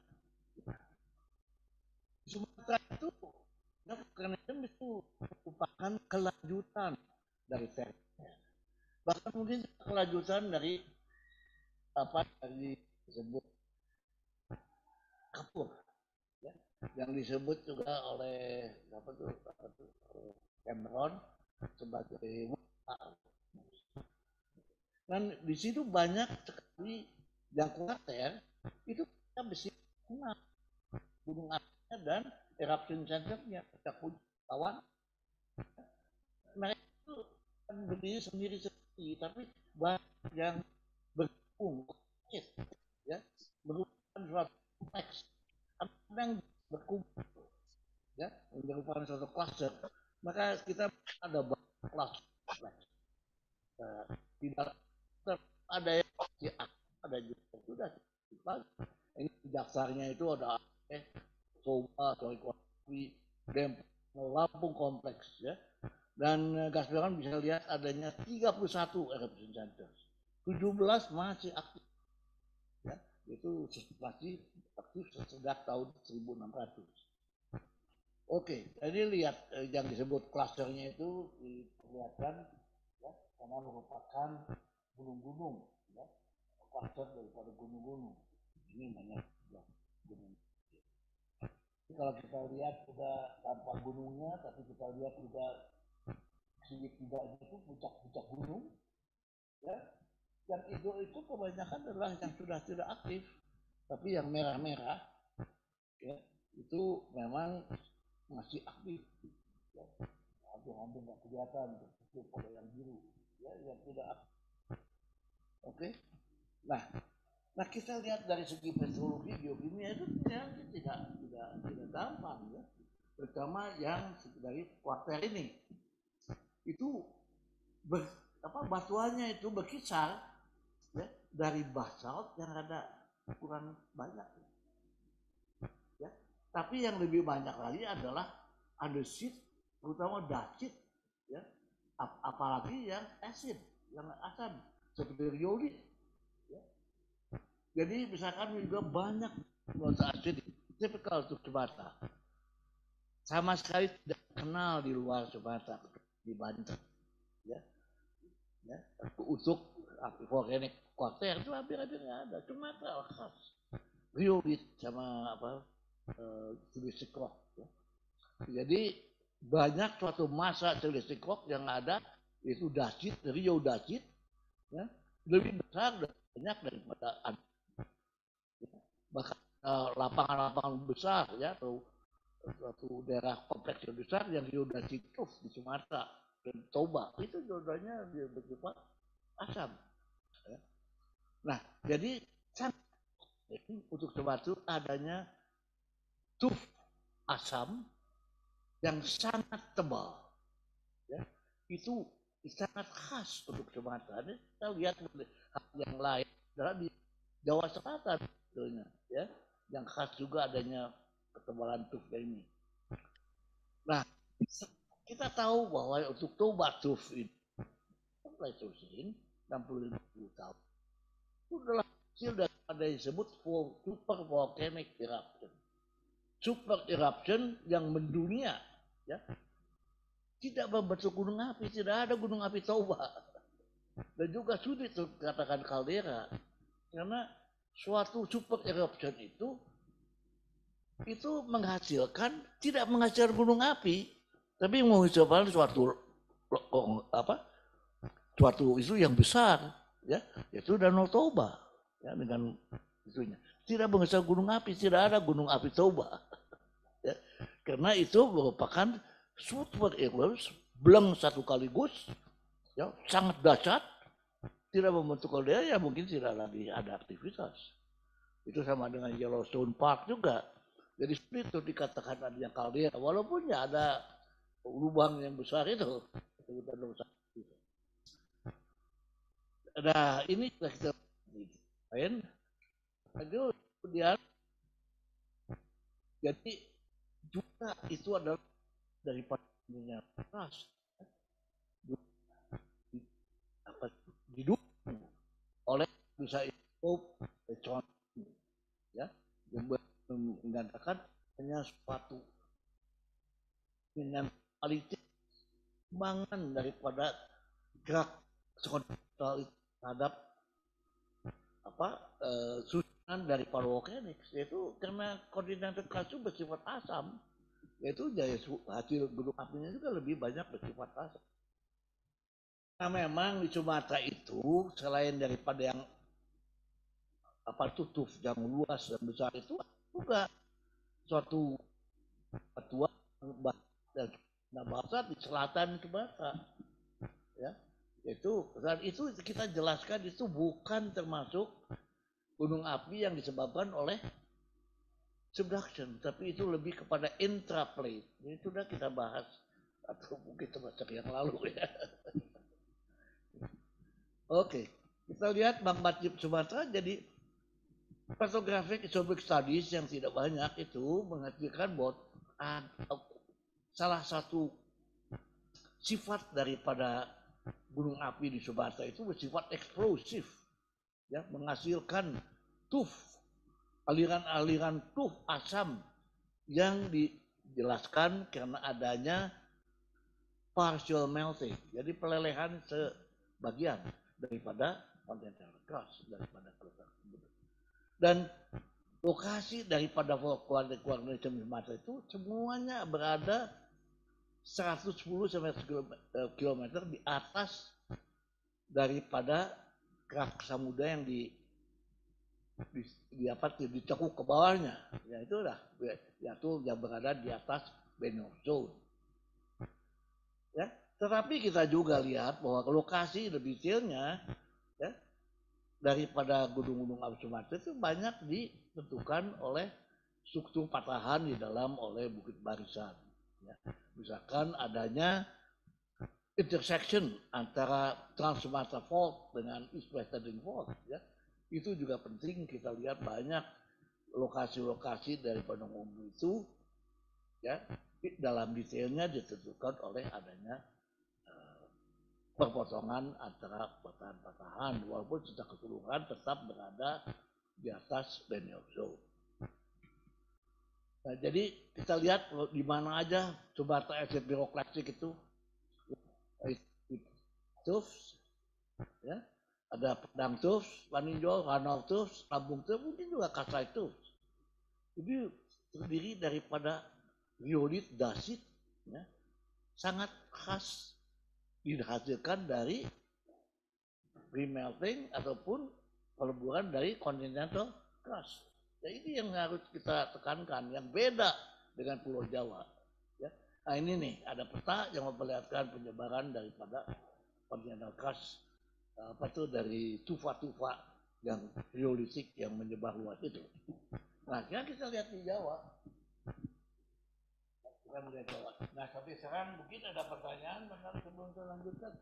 Sumatera itu, vulkanisme itu merupakan kelanjutan dari Terra. Bahkan mungkin kelanjutan dari apa yang disebut kapur, ya, yang disebut juga oleh apa tuh Cameron sebagai dan di situ banyak sekali yang kuater itu kita besi gunung apinya dan eruption centernya pecah kawan mereka itu kan berdiri sendiri tapi banyak yang bergabung ya merupakan suatu kompleks yang berkumpul ya merupakan suatu cluster maka kita ada banyak cluster tidak ada yang ada juga sudah ini dasarnya itu ada Toba, Toikopi, Dempsey, Lampung kompleks ya. Dan gas peron bisa lihat adanya 31 eruption centers. 17 masih aktif. Ya, itu masih aktif sejak tahun 1600. Oke, jadi lihat yang disebut klasternya itu diperlihatkan ya, karena merupakan gunung-gunung ya. Klaster daripada gunung-gunung. Ini banyak ya, gunung. Kalau kita lihat sudah tanpa gunungnya, tapi kita lihat juga tidak itu puncak-puncak gunung, ya. Yang hijau itu kebanyakan adalah yang sudah tidak aktif, tapi yang merah-merah, ya, itu memang masih aktif. Ya. Hampir nggak kelihatan, itu pada yang biru, ya, yang tidak aktif. Oke, nah kita lihat dari segi meteorologi geokimia itu tidak gampang ya, terutama yang dari kuarter ini itu batuannya itu berkisar ya, dari basalt yang ada kurang banyak ya, tapi yang lebih banyak lagi adalah andesit terutama dacit ya, apalagi yang asid yang asam seperti riolit. Jadi misalkan juga banyak nuansa asid tipikal untuk Sumatera. Sama sekali tidak kenal di luar Sumatera di Banten. Ya. Ya. Untuk volcanic quarter itu hampir-hampir nggak ada. Sumatera khas. Riolit sama apa Silicic rock. Ya. Jadi banyak suatu masa Silicic rock yang ada itu dacit, Rio dacit, ya, lebih besar dan banyak daripada bahkan lapangan-lapangan besar ya atau suatu daerah kompleks yang besar yang sudah citrus di Sumatera dan Toba itu jodanya bersifat asam. Ya. Nah jadi untuk Sumatera adanya tuf asam yang sangat tebal, ya. Itu sangat khas untuk Sumatera. Ini kita lihat yang lain adalah di Jawa Selatan sebetulnya, ya, yang khas juga adanya ketebalan tuf ini. Nah, kita tahu bahwa untuk Toba tuf ini Pleistocene 65 tahun itu adalah hasil dari ada yang disebut super volcanic eruption. Super eruption yang mendunia, ya, tidak membentuk gunung api, tidak ada gunung api Toba. Dan juga sulit dikatakan kaldera karena suatu super eruption itu menghasilkan tidak menghasilkan gunung api, tapi menghasilkan suatu isu yang besar, ya, yaitu Danau Toba, ya, dengan isunya. Tidak menghasilkan gunung api, tidak ada gunung api Toba, ya, karena itu merupakan super eruption belum satu kaligus, ya, sangat dahsyat, tidak membentuk kaldera, ya mungkin tidak lagi ada aktivitas. Itu sama dengan Yellowstone Park juga. Jadi itu dikatakan adanya kaldera, walaupun ya ada lubang yang besar itu. Nah ini kita lain. Kemudian jadi juga itu adalah daripada trust apa didukung oleh bisa itu ya yang mengatakan hanya suatu dengan kualitas kembangan daripada gerak kontinental terhadap susunan dari volcanics, yaitu karena kontinental crust itu bersifat asam, yaitu daya hasil gunung apinya juga lebih banyak bersifat asam. Nah memang di Sumatera itu selain daripada yang tutup yang luas dan besar itu juga suatu batuan dan bahasa di selatan Sumatera, ya, itu dan itu kita jelaskan itu bukan termasuk gunung api yang disebabkan oleh subduction, tapi itu lebih kepada intraplate. Ini sudah kita bahas atau mungkin semester yang lalu ya. Oke, kita lihat Bang Batip Sumatera. Jadi Cartographic Geologic Studies yang tidak banyak itu menghasilkan bahwa salah satu sifat daripada gunung api di Sumatera itu bersifat eksplosif, ya, menghasilkan aliran tuff asam yang dijelaskan karena adanya partial melting, jadi pelelehan sebagian daripada continental crust daripada dan lokasi daripada volcanisme Sumatera itu semuanya berada 110 sampai km di atas daripada kerak samudra yang dicekuk ke bawahnya, ya itu udah yaitu yang berada di atas Bennu zone. Ya, tetapi kita juga lihat bahwa lokasi lebih detailnya, ya, daripada gunung-gunung api Sumatera itu banyak ditentukan oleh struktur patahan di dalam oleh bukit barisan. Ya. Misalkan adanya intersection antara Trans Sumatra Fault dengan East Western Fault, ya, itu juga penting. Kita lihat banyak lokasi-lokasi dari Gunung Umbu itu, ya, dalam detailnya ditentukan oleh adanya perpotongan antara patahan-patahan, walaupun secara keseluruhan tetap berada di atas Bennu zone. Nah, jadi kita lihat di mana aja Sumatera acid piroklastik itu tuffs, ya, ada Padang tuffs, Paninjol, Ranau tuffs, Lampung tuffs, mungkin juga Kasai tuffs. Ini terdiri daripada riolit dasit, ya, sangat khas dihasilkan dari remelting ataupun peleburan dari continental crust. Ya, ini yang harus kita tekankan, yang beda dengan Pulau Jawa. Ya. Nah ini nih ada peta yang memperlihatkan penyebaran daripada continental crust dari tufa-tufa yang riolitik yang menyebar luas itu. Nah sekarang kita lihat di Jawa. Nah sampai sekarang mungkin ada pertanyaan sebelum kita lanjutkan.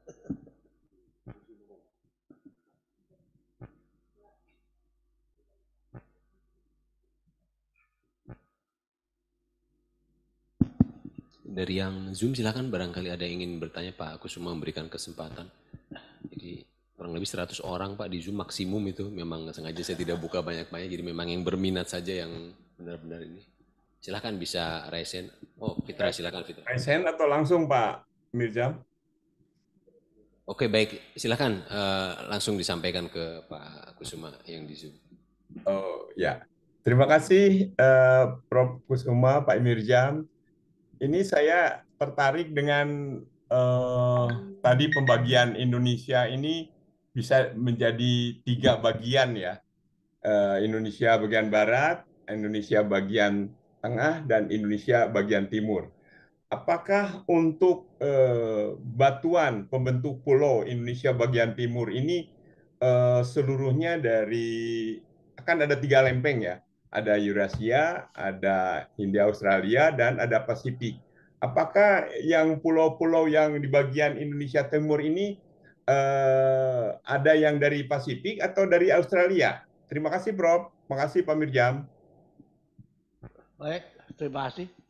Dari yang Zoom silakan, barangkali ada yang ingin bertanya Pak Kusuma, memberikan kesempatan. Jadi kurang lebih 100 orang Pak di Zoom maksimum itu, memang sengaja saya tidak buka banyak-banyak, jadi memang yang berminat saja yang benar-benar ini. Silakan bisa raise hand. Oh Fitra, silakan Fitra. Raise hand atau langsung Pak Mirzam? Oke baik, silakan langsung disampaikan ke Pak Kusuma yang di Zoom. Oh ya, terima kasih Prof. Kusuma, Pak Mirzam. Ini saya tertarik dengan tadi pembagian Indonesia ini bisa menjadi 3 bagian ya. Indonesia bagian barat, Indonesia bagian tengah, dan Indonesia bagian timur. Apakah untuk batuan pembentuk pulau Indonesia bagian timur ini seluruhnya akan ada 3 lempeng ya? Ada Eurasia, ada Hindia Australia, dan ada Pasifik. Apakah yang pulau-pulau yang di bagian Indonesia Timur ini ada yang dari Pasifik atau dari Australia? Terima kasih, Prof. Terima kasih, Pak Mirzam. Baik, terima kasih.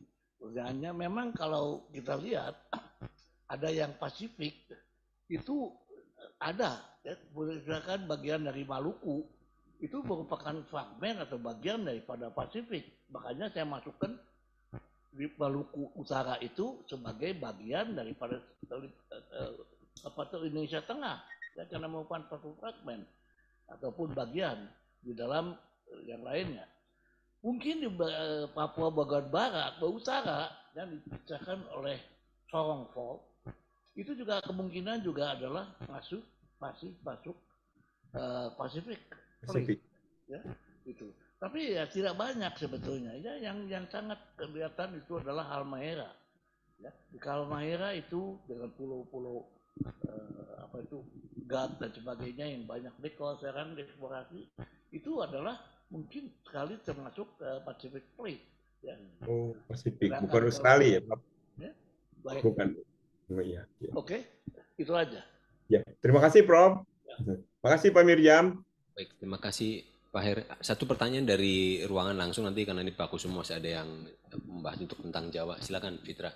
Pertanyaannya memang kalau kita lihat ada yang Pasifik itu ada, ya, misalkan bagian dari Maluku itu merupakan fragmen atau bagian daripada Pasifik. Makanya saya masukkan di Maluku Utara itu sebagai bagian daripada Indonesia Tengah, ya, karena merupakan satu fragmen ataupun bagian di dalam yang lainnya. Mungkin di Papua bagian barat, utara, yang dipisahkan oleh Sorong Fault, itu juga kemungkinan juga adalah masuk Pasifik. Ya, itu. Tapi ya tidak banyak sebetulnya. Ya, yang sangat kelihatan itu adalah Halmahera. Ya, di Halmahera itu dengan pulau-pulau Gat dan sebagainya yang banyak sekarang dieksplorasi, itu adalah mungkin sekali termasuk Pacific Plate. Ya. Oh, Pasifik, bukan Australia ya, Pak? Ya, baik. Bukan. Oh, iya. Oke, itu aja. Ya, terima kasih, Prof. Terima kasih, Pak Mirjam. Baik, terima kasih Pak Her. Satu pertanyaan dari ruangan langsung nanti karena ini Pak Kusuma masih ada yang membahas untuk tentang Jawa. Silakan, Fitra.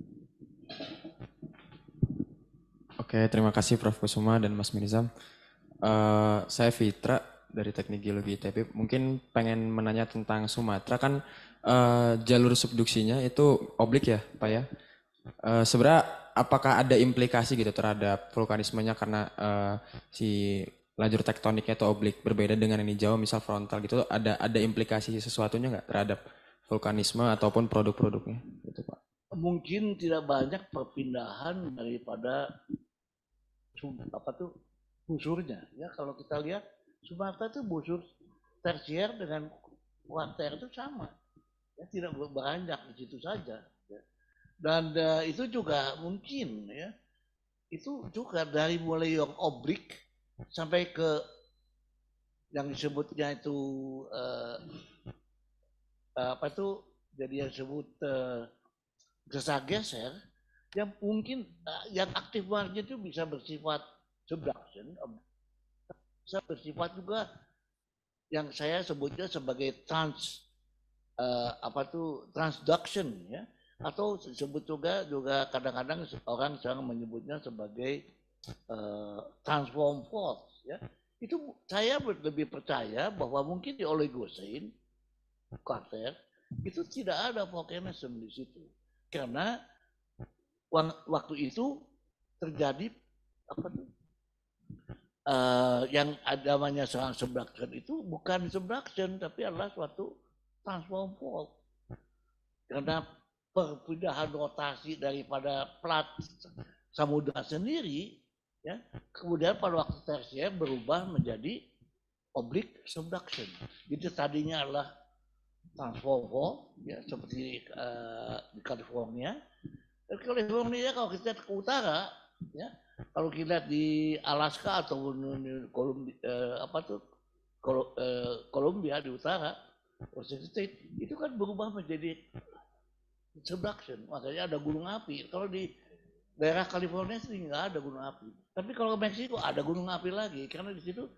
Oke, terima kasih Prof. Kusuma dan Mas Mirzam. Saya Fitra dari Teknik Geologi ITB. Mungkin pengen menanya tentang Sumatera, kan jalur subduksinya itu oblik ya Pak ya. Sebenarnya apakah ada implikasi gitu terhadap vulkanismenya karena si lajur tektoniknya itu oblik, berbeda dengan yang di Jawa misal frontal gitu, ada implikasi sesuatunya nggak terhadap vulkanisme ataupun produk-produknya gitu Pak? Mungkin tidak banyak perpindahan daripada busurnya. Ya, kalau kita lihat Sumatera itu busur tersier dengan kuarter itu sama. Ya, tidak beranjak di situ saja. Ya. Dan itu juga mungkin ya. Itu juga dari mulai yang oblik sampai ke yang disebutnya itu jadi yang disebut geser-geser, yang mungkin yang aktif banget itu bisa bersifat subduction, bisa bersifat juga yang saya sebutnya sebagai transduction ya, atau disebut juga kadang-kadang orang sedang menyebutnya sebagai transform fault ya. Itu saya lebih percaya bahwa mungkin di Oligocene Carter itu tidak ada volcanism di situ, karena waktu itu terjadi yang namanya seorang subduction itu bukan subduction tapi adalah suatu transform fault, karena perpindahan rotasi daripada plat samudra sendiri ya, kemudian pada waktu tersier berubah menjadi oblique subduction. Jadi tadinya adalah transform fault ya, seperti di California. Dan California kalau kita ke utara ya, kalau kita lihat di Alaska atau Columbia di utara, Washington State, itu kan berubah menjadi subduction, makanya ada gunung api. Kalau di daerah California sih nggak ada gunung api, tapi kalau ke Meksiko ada gunung api lagi, karena di situ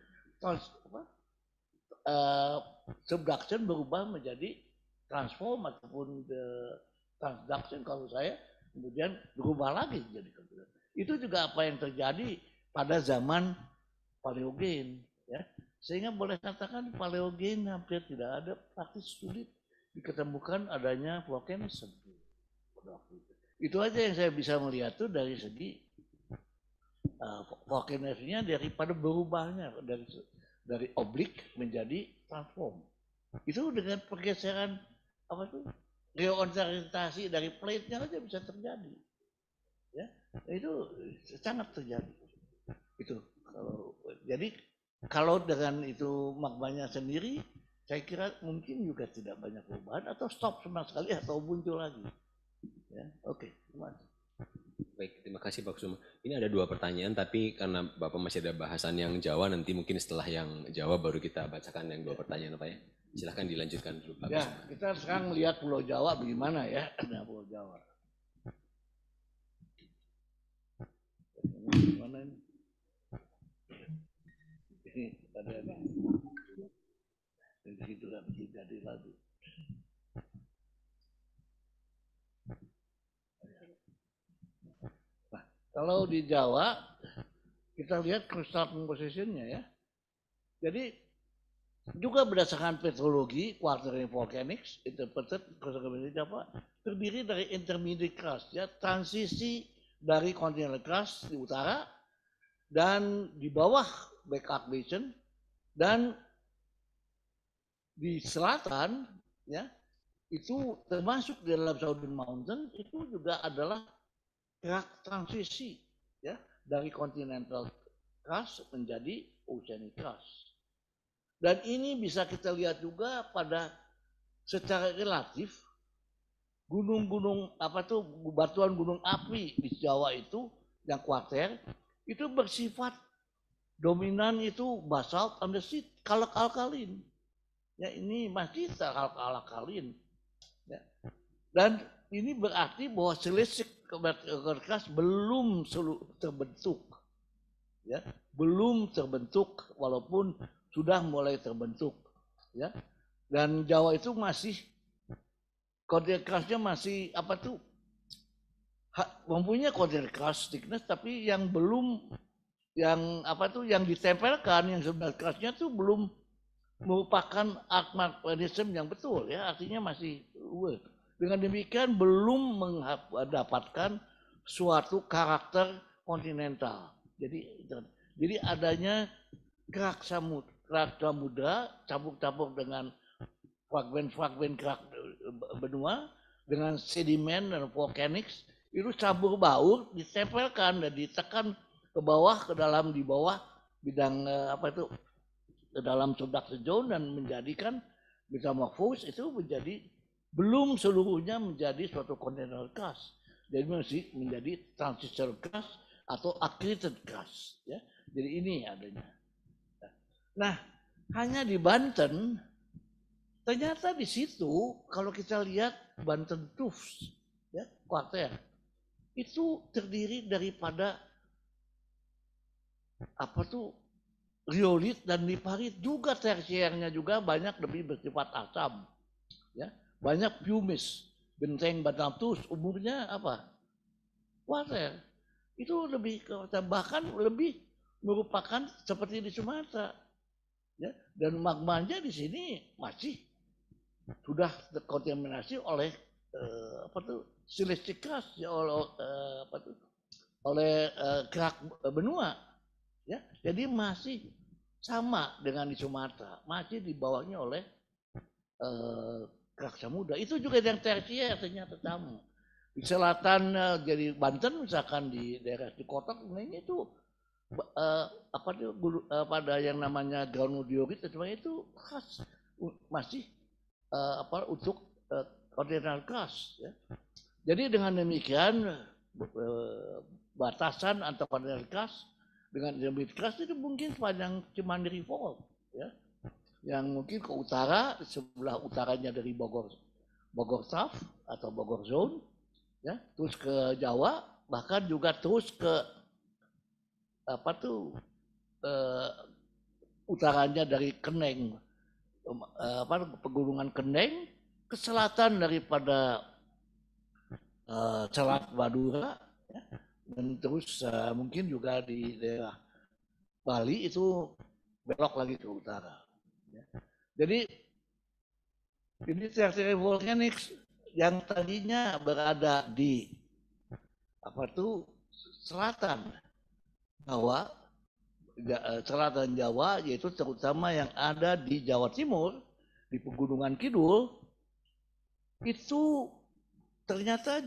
subduction berubah menjadi transform ataupun transduction kalau saya, kemudian berubah lagi jadi kemudian. Itu juga apa yang terjadi pada zaman Paleogen ya, sehingga boleh katakan Paleogen hampir tidak ada, praktis sulit diketemukan adanya volcanism. Itu aja yang saya bisa melihat tuh dari segi volcanismnya daripada berubahnya dari oblik menjadi transform. Itu dengan pergeseran reorientasi dari plate-nya aja bisa terjadi. Ya, itu sangat terjadi. Itu jadi kalau dengan itu magmanya sendiri, saya kira mungkin juga tidak banyak perubahan atau stop sama sekali atau muncul lagi. Ya, oke, terima kasih. Baik, terima kasih Pak Kusuma. Ini ada 2 pertanyaan, tapi karena Bapak masih ada bahasan yang Jawa, nanti mungkin setelah yang Jawa baru kita bacakan yang 2 pertanyaan Pak ya. Silahkan dilanjutkan dulu Pak Kusuma. Kita sekarang melihat Pulau Jawa bagaimana ya, ada Pulau Jawa. Mana ini? Ini ada di situ kan jadi lagi. Kalau di Jawa kita lihat crustal composition-nya ya. Jadi juga berdasarkan petrologi, quaternary volcanics, interpreted crustal composition apa? Terdiri dari intermediate crust ya, transisi dari continental crust di utara dan di bawah backup basin dan di selatan ya, itu termasuk di dalam Southern Mountain itu juga adalah transisi ya dari continental crust menjadi oceanic crust. Dan ini bisa kita lihat juga pada secara relatif gunung-gunung apa tuh batuan gunung api di Jawa itu yang kuarter itu bersifat dominan itu basalt andesit kalk-alkalin. Ya ini masih kalk-alkalin. Ya. Dan ini berarti bahwa silicic keras belum terbentuk. Ya, belum terbentuk walaupun sudah mulai terbentuk. Ya. Dan Jawa itu masih kontinental crustnya masih apa tuh mempunyai kontinental crust thickness tapi yang belum yang apa tuh yang ditempelkan yang sebenarnya crustnya tuh belum merupakan magmatism yang betul ya, artinya masih dengan demikian belum mendapatkan suatu karakter kontinental. Jadi adanya kerak samudra campur-campur dengan fragmen-fragmen kerak benua dengan sedimen dan volcanics itu campur baur ditempelkan dan ditekan ke bawah ke dalam di bawah bidang apa itu ke dalam subduction zone dan menjadikan metamorphose itu menjadi belum seluruhnya menjadi suatu continental crust. Jadi masih menjadi transitional crust atau accreted crust ya. Jadi ini adanya. Nah, hanya di Banten ternyata di situ kalau kita lihat Banten Tuffs ya, kuarter itu terdiri daripada apa tuh riolit dan liparit juga tersiernya juga banyak lebih bersifat asam ya, banyak pumice. Benteng Banten Tuffs umurnya apa? Kuarter. Itu lebih bahkan lebih merupakan seperti di Sumatera. Ya, dan magmanya di sini masih sudah terkontaminasi oleh apa tuh silicic crust ya, oleh kerak benua ya, jadi masih sama dengan di Sumatera, masih di bawahnya oleh kerak samudra. Itu juga yang tersier ternyata tamu di selatan jadi Banten misalkan di daerah di Kotak ini itu apa tuh pada yang namanya granodiorit itu khas masih apa untuk continental crust ya. Jadi dengan demikian batasan antara continental crust dengan intermediate crust itu mungkin sepanjang Cimandiri Fault ya. Yang mungkin ke utara sebelah utaranya dari Bogor South atau Bogor Zone ya, terus ke Jawa bahkan juga terus ke apa tuh utaranya dari Keneng apa pegunungan Keneng ke selatan daripada Selat Madura ya, dan terus mungkin juga di daerah Bali itu belok lagi ke utara ya. Jadi ini tertiary volcanics yang tadinya berada di apa tuh selatan Jawa, selatan Jawa yaitu terutama yang ada di Jawa Timur di Pegunungan Kidul itu ternyata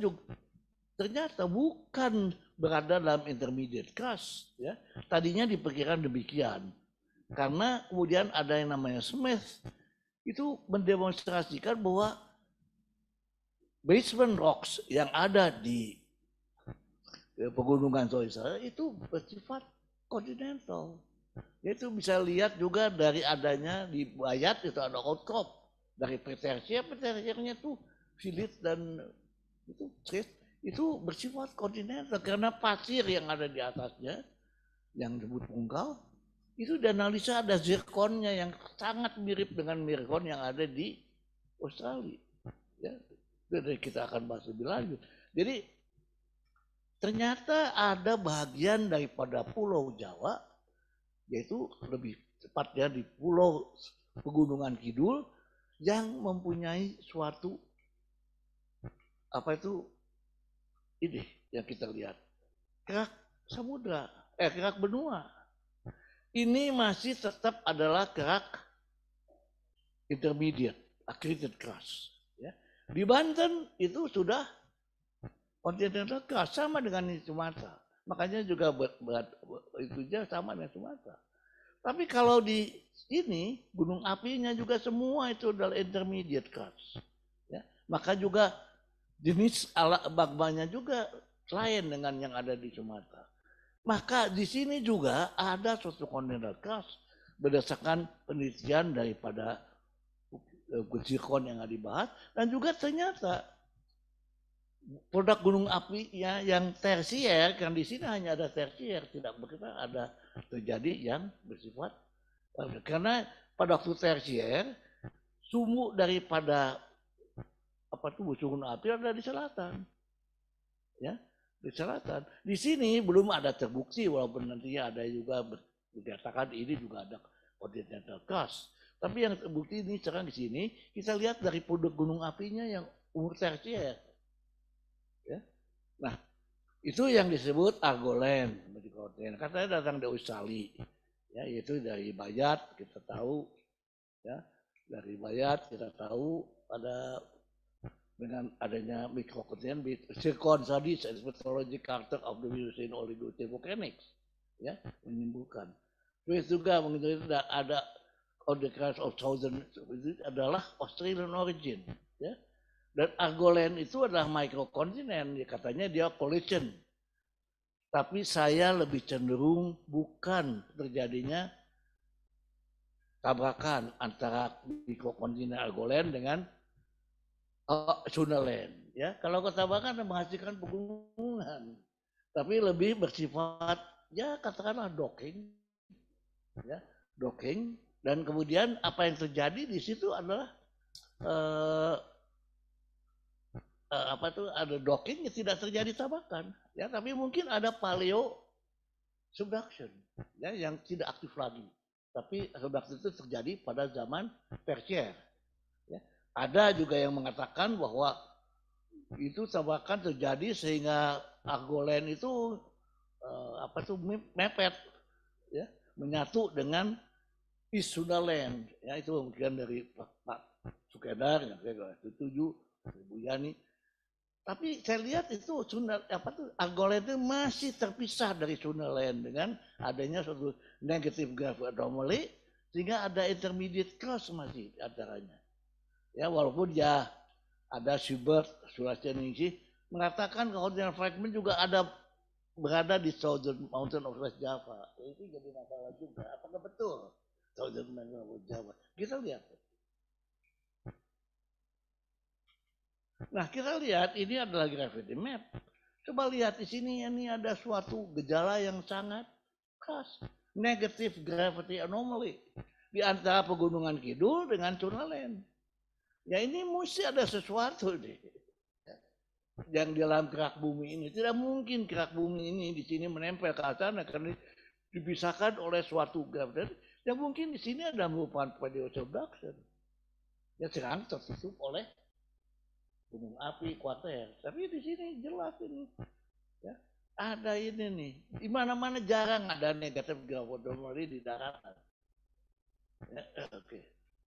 bukan berada dalam intermediate crust ya. Tadinya diperkirakan demikian karena kemudian ada yang namanya Smith itu mendemonstrasikan bahwa basement rocks yang ada di pegunungan Soisa itu bersifat kontinental. Itu bisa lihat juga dari adanya di Bayat itu ada outcrop dari petersiernya tuh silit dan itu bersifat kontinental karena pasir yang ada di atasnya yang disebut pungkal itu dianalisa ada zirkonnya yang sangat mirip dengan zirkon yang ada di Australia. Ya, kita akan bahas lebih lanjut. Jadi ternyata ada bagian daripada Pulau Jawa, yaitu lebih tepatnya di Pulau Pegunungan Kidul, yang mempunyai suatu ini yang kita lihat, kerak samudra, kerak benua. Ini masih tetap adalah kerak intermediate, accreted crust. Ya. Di Banten itu sudah continental crust, sama dengan di Sumatera. Makanya juga itu aja sama dengan Sumatera. Tapi kalau di sini gunung apinya juga semua itu adalah intermediate crust. Ya. Maka juga jenis magmanya juga lain dengan yang ada di Sumatera. Maka di sini juga ada suatu continental crust berdasarkan penelitian daripada zirkon yang dibahas, dan juga ternyata produk gunung api ya yang tersier, yang di sini hanya ada tersier, tidak berkata ada terjadi yang bersifat, karena pada waktu tersier sumbu daripada gunung api ada di selatan, ya di selatan. Di sini belum ada terbukti, walaupun nantinya ada juga dikatakan ini juga ada continental crust. Tapi yang terbukti ini sekarang di sini kita lihat dari produk gunung apinya yang umur tersier. Ya. Nah, itu yang disebut Argoland. Katanya datang dari Australia, ya, yaitu dari Bayat kita tahu, ya, dari Bayat kita tahu pada dengan adanya mikrokontinent, zircon tadi, spectrology character of the Miocene Oligocene volcanics, ya, menimbulkan. Terus juga mengenai ada on the crust of southern itu adalah Australian origin, ya. Dan Argoland itu adalah microkontinent, ya, katanya dia collision. Tapi saya lebih cenderung bukan terjadinya tabrakan antara microkontinent Argoland dengan Sunaland. Ya, kalau ketabrakan menghasilkan pegunungan, tapi lebih bersifat ya katakanlah docking, ya, docking. Dan kemudian apa yang terjadi di situ adalah ada docking, tidak terjadi tabrakan, ya, tapi mungkin ada paleo subduction, ya, yang tidak aktif lagi, tapi subduction itu terjadi pada zaman tersier, ya. Ada juga yang mengatakan bahwa itu tabrakan terjadi sehingga Argoland itu mepet, ya, menyatu dengan East Sunaland, ya, itu mungkin dari Pak Sukedar, ya, saya setuju, Bu Yani. Tapi saya lihat itu Argoland itu masih terpisah dari Sunaland dengan adanya suatu negative gravity anomaly, sehingga ada intermediate crust masih antaranya. Ya, walaupun ya ada Schubert, Sulawesi mengatakan continental fragment juga ada berada di Southern Mountain of West Java. Itu jadi masalah juga. Apakah betul Southern Mountain of West Java? Kita lihat. Nah, kita lihat ini adalah gravity map. Coba lihat di sini, ini ada suatu gejala yang sangat khas, negative gravity anomaly di antara Pegunungan Kidul dengan Sunaland. Ya, ini mesti ada sesuatu deh. Yang di dalam kerak bumi ini tidak mungkin kerak bumi ini di sini menempel ke sana karena dipisahkan oleh suatu gravity. Ya mungkin di sini ada merupakan paleo subduction. Ya sekarang tertutup oleh gunung api kuater, tapi di sini jelas ini, ya, ada ini nih, di mana-mana jarang ada negatif gravity anomaly di daratan. Ya, oke.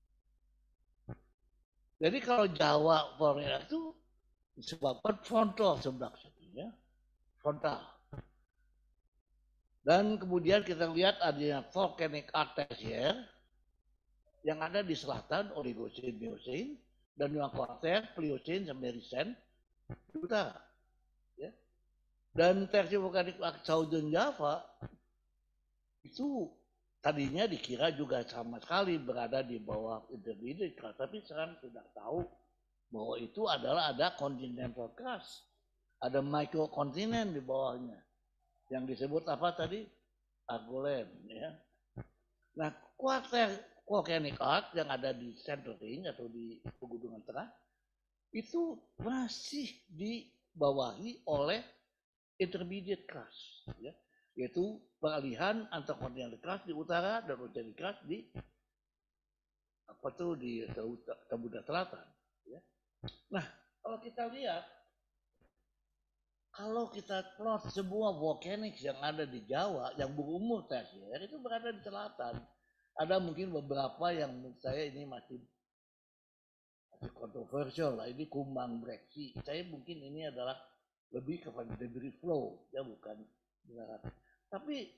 Jadi kalau Jawa Florida itu disebabkan frontal subduction, ya, frontal. Dan kemudian kita lihat adanya volcanic tersier yang ada di selatan Oligocene, Miocene, dan yang kuarter Pliocene sampai Risen di utara, ya. Dan tersier volcanic Southern Java itu tadinya dikira juga sama sekali berada di bawah intermediate crust, tapi sekarang sudah tahu bahwa itu adalah ada continental crust, ada microkontinent di bawahnya yang disebut apa tadi, Argoland, ya. Nah, kuarter volcanic arc yang ada di centering atau di pegunungan tengah itu masih dibawahi oleh intermediate crust, ya, yaitu peralihan antara kontinental crust di utara dan oceanic crust di di Samudra Selatan. Ya. Nah, kalau kita lihat, kalau kita plot semua volcanics yang ada di Jawa yang berumur tersier itu berada di selatan. Ada mungkin beberapa yang menurut saya ini masih kontroversial lah. Ini kumbang breksi. Saya mungkin ini adalah lebih kepada debris flow, ya bukan darat. Tapi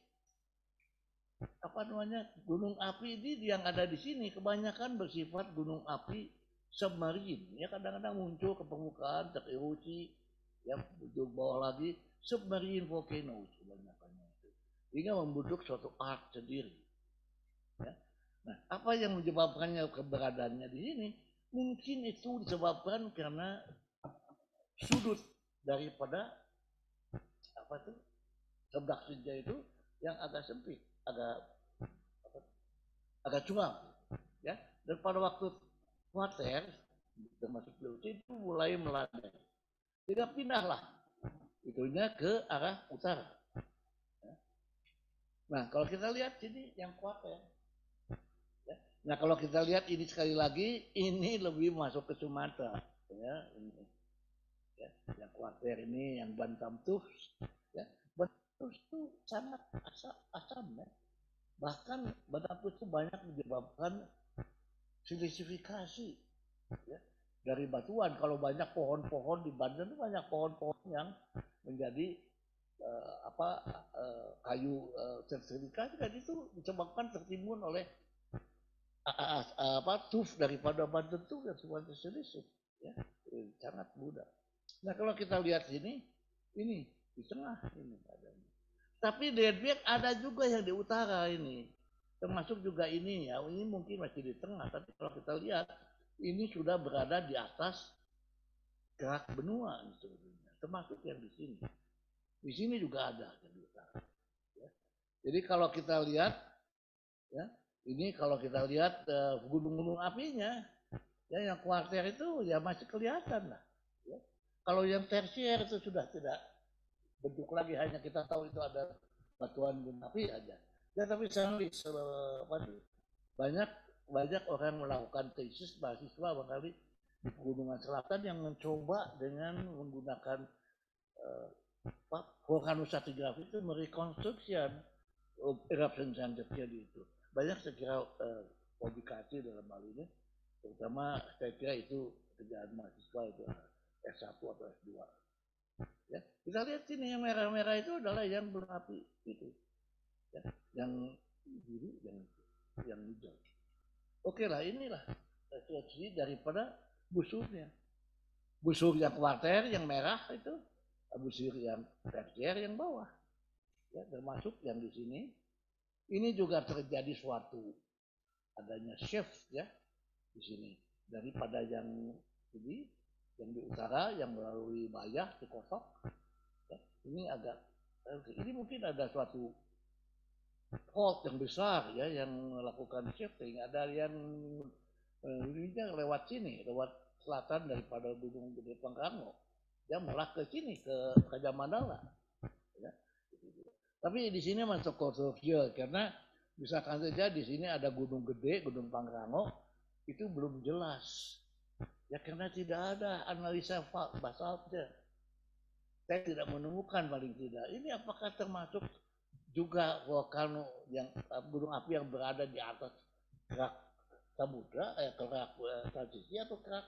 gunung api ini yang ada di sini kebanyakan bersifat gunung api submarine, ya kadang-kadang muncul ke permukaan tererosi, ya muncul bawah lagi, submarine volcanoes kebanyakannya itu, sehingga membentuk suatu arc sendiri. Ya. Nah, apa yang menyebabkannya keberadaannya di sini? Mungkin itu disebabkan karena sudut daripada subduksinya itu yang agak sempit, agak curam, ya. Dan pada waktu kuarter termasuk Leuci itu mulai melandai, sehingga pindahlah itunya ke arah utara. Nah, kalau kita lihat sini yang kuarter, ya. Nah, kalau kita lihat ini sekali lagi, ini lebih masuk ke Sumatera, ya. Ini, ya. Yang kuarter ini yang Bantam Tufts, ya. Bantam Tufts itu sangat asam, ya. Bahkan Bantam Tufts itu banyak menyebabkan silicifikasi, ya, dari batuan. Kalau banyak pohon-pohon di Banten itu banyak pohon-pohon yang menjadi kayu silicifikasi, dan itu disebabkan tertimbun oleh tuf daripada Banten itu yang sifatnya silicik, ya, sangat mudah. Nah, kalau kita lihat sini, ini di tengah ini adanya. Tapi Deadbeck ada juga yang di utara ini, termasuk juga ini, ya. Ini mungkin masih di tengah, tapi kalau kita lihat ini sudah berada di atas kerak benua sebetulnya, termasuk yang di sini. Di sini juga ada yang di utara. Ya. Jadi kalau kita lihat, ya, ini kalau kita lihat gunung-gunung apinya, ya, yang kuarter itu ya masih kelihatan lah. Ya. Kalau yang tersier itu sudah tidak bentuk lagi, hanya kita tahu itu ada batuan gunung api aja. Ya, tapi banyak orang melakukan tesis mahasiswa barangkali di Pegunungan Selatan yang mencoba dengan menggunakan vulkanostratigrafi itu merekonstruksi eruption yang terjadi itu. Banyak saya kira publikasi dalam hal ini, terutama saya kira itu kerjaan mahasiswa itu S1 atau S2. Ya, kita lihat sini yang merah-merah itu adalah yang berapi itu, ya, yang biru, yang hijau. Oke lah, inilah situasi daripada busurnya. Busur yang kuarter yang merah itu, busur yang tersier yang bawah, ya, termasuk yang di sini. Ini juga terjadi suatu adanya shift, ya, di sini daripada yang ini, yang di utara yang melalui Bayah di Kosok, ya, ini ini mungkin ada suatu fault yang besar, ya, yang melakukan shifting. Ada yang lewat sini, lewat selatan daripada Gunung Gede Pangrango, ya, malah ke sini ke Kajamandala, ya. Tapi di sini masuk kontroversial karena misalkan saja di sini ada Gunung Gede, Gunung Pangrango, itu belum jelas, ya, karena tidak ada analisa basaltnya. Saya tidak menemukan paling tidak. Ini apakah termasuk juga volcano yang gunung api yang berada di atas kerak samudra, kerak transisi atau kerak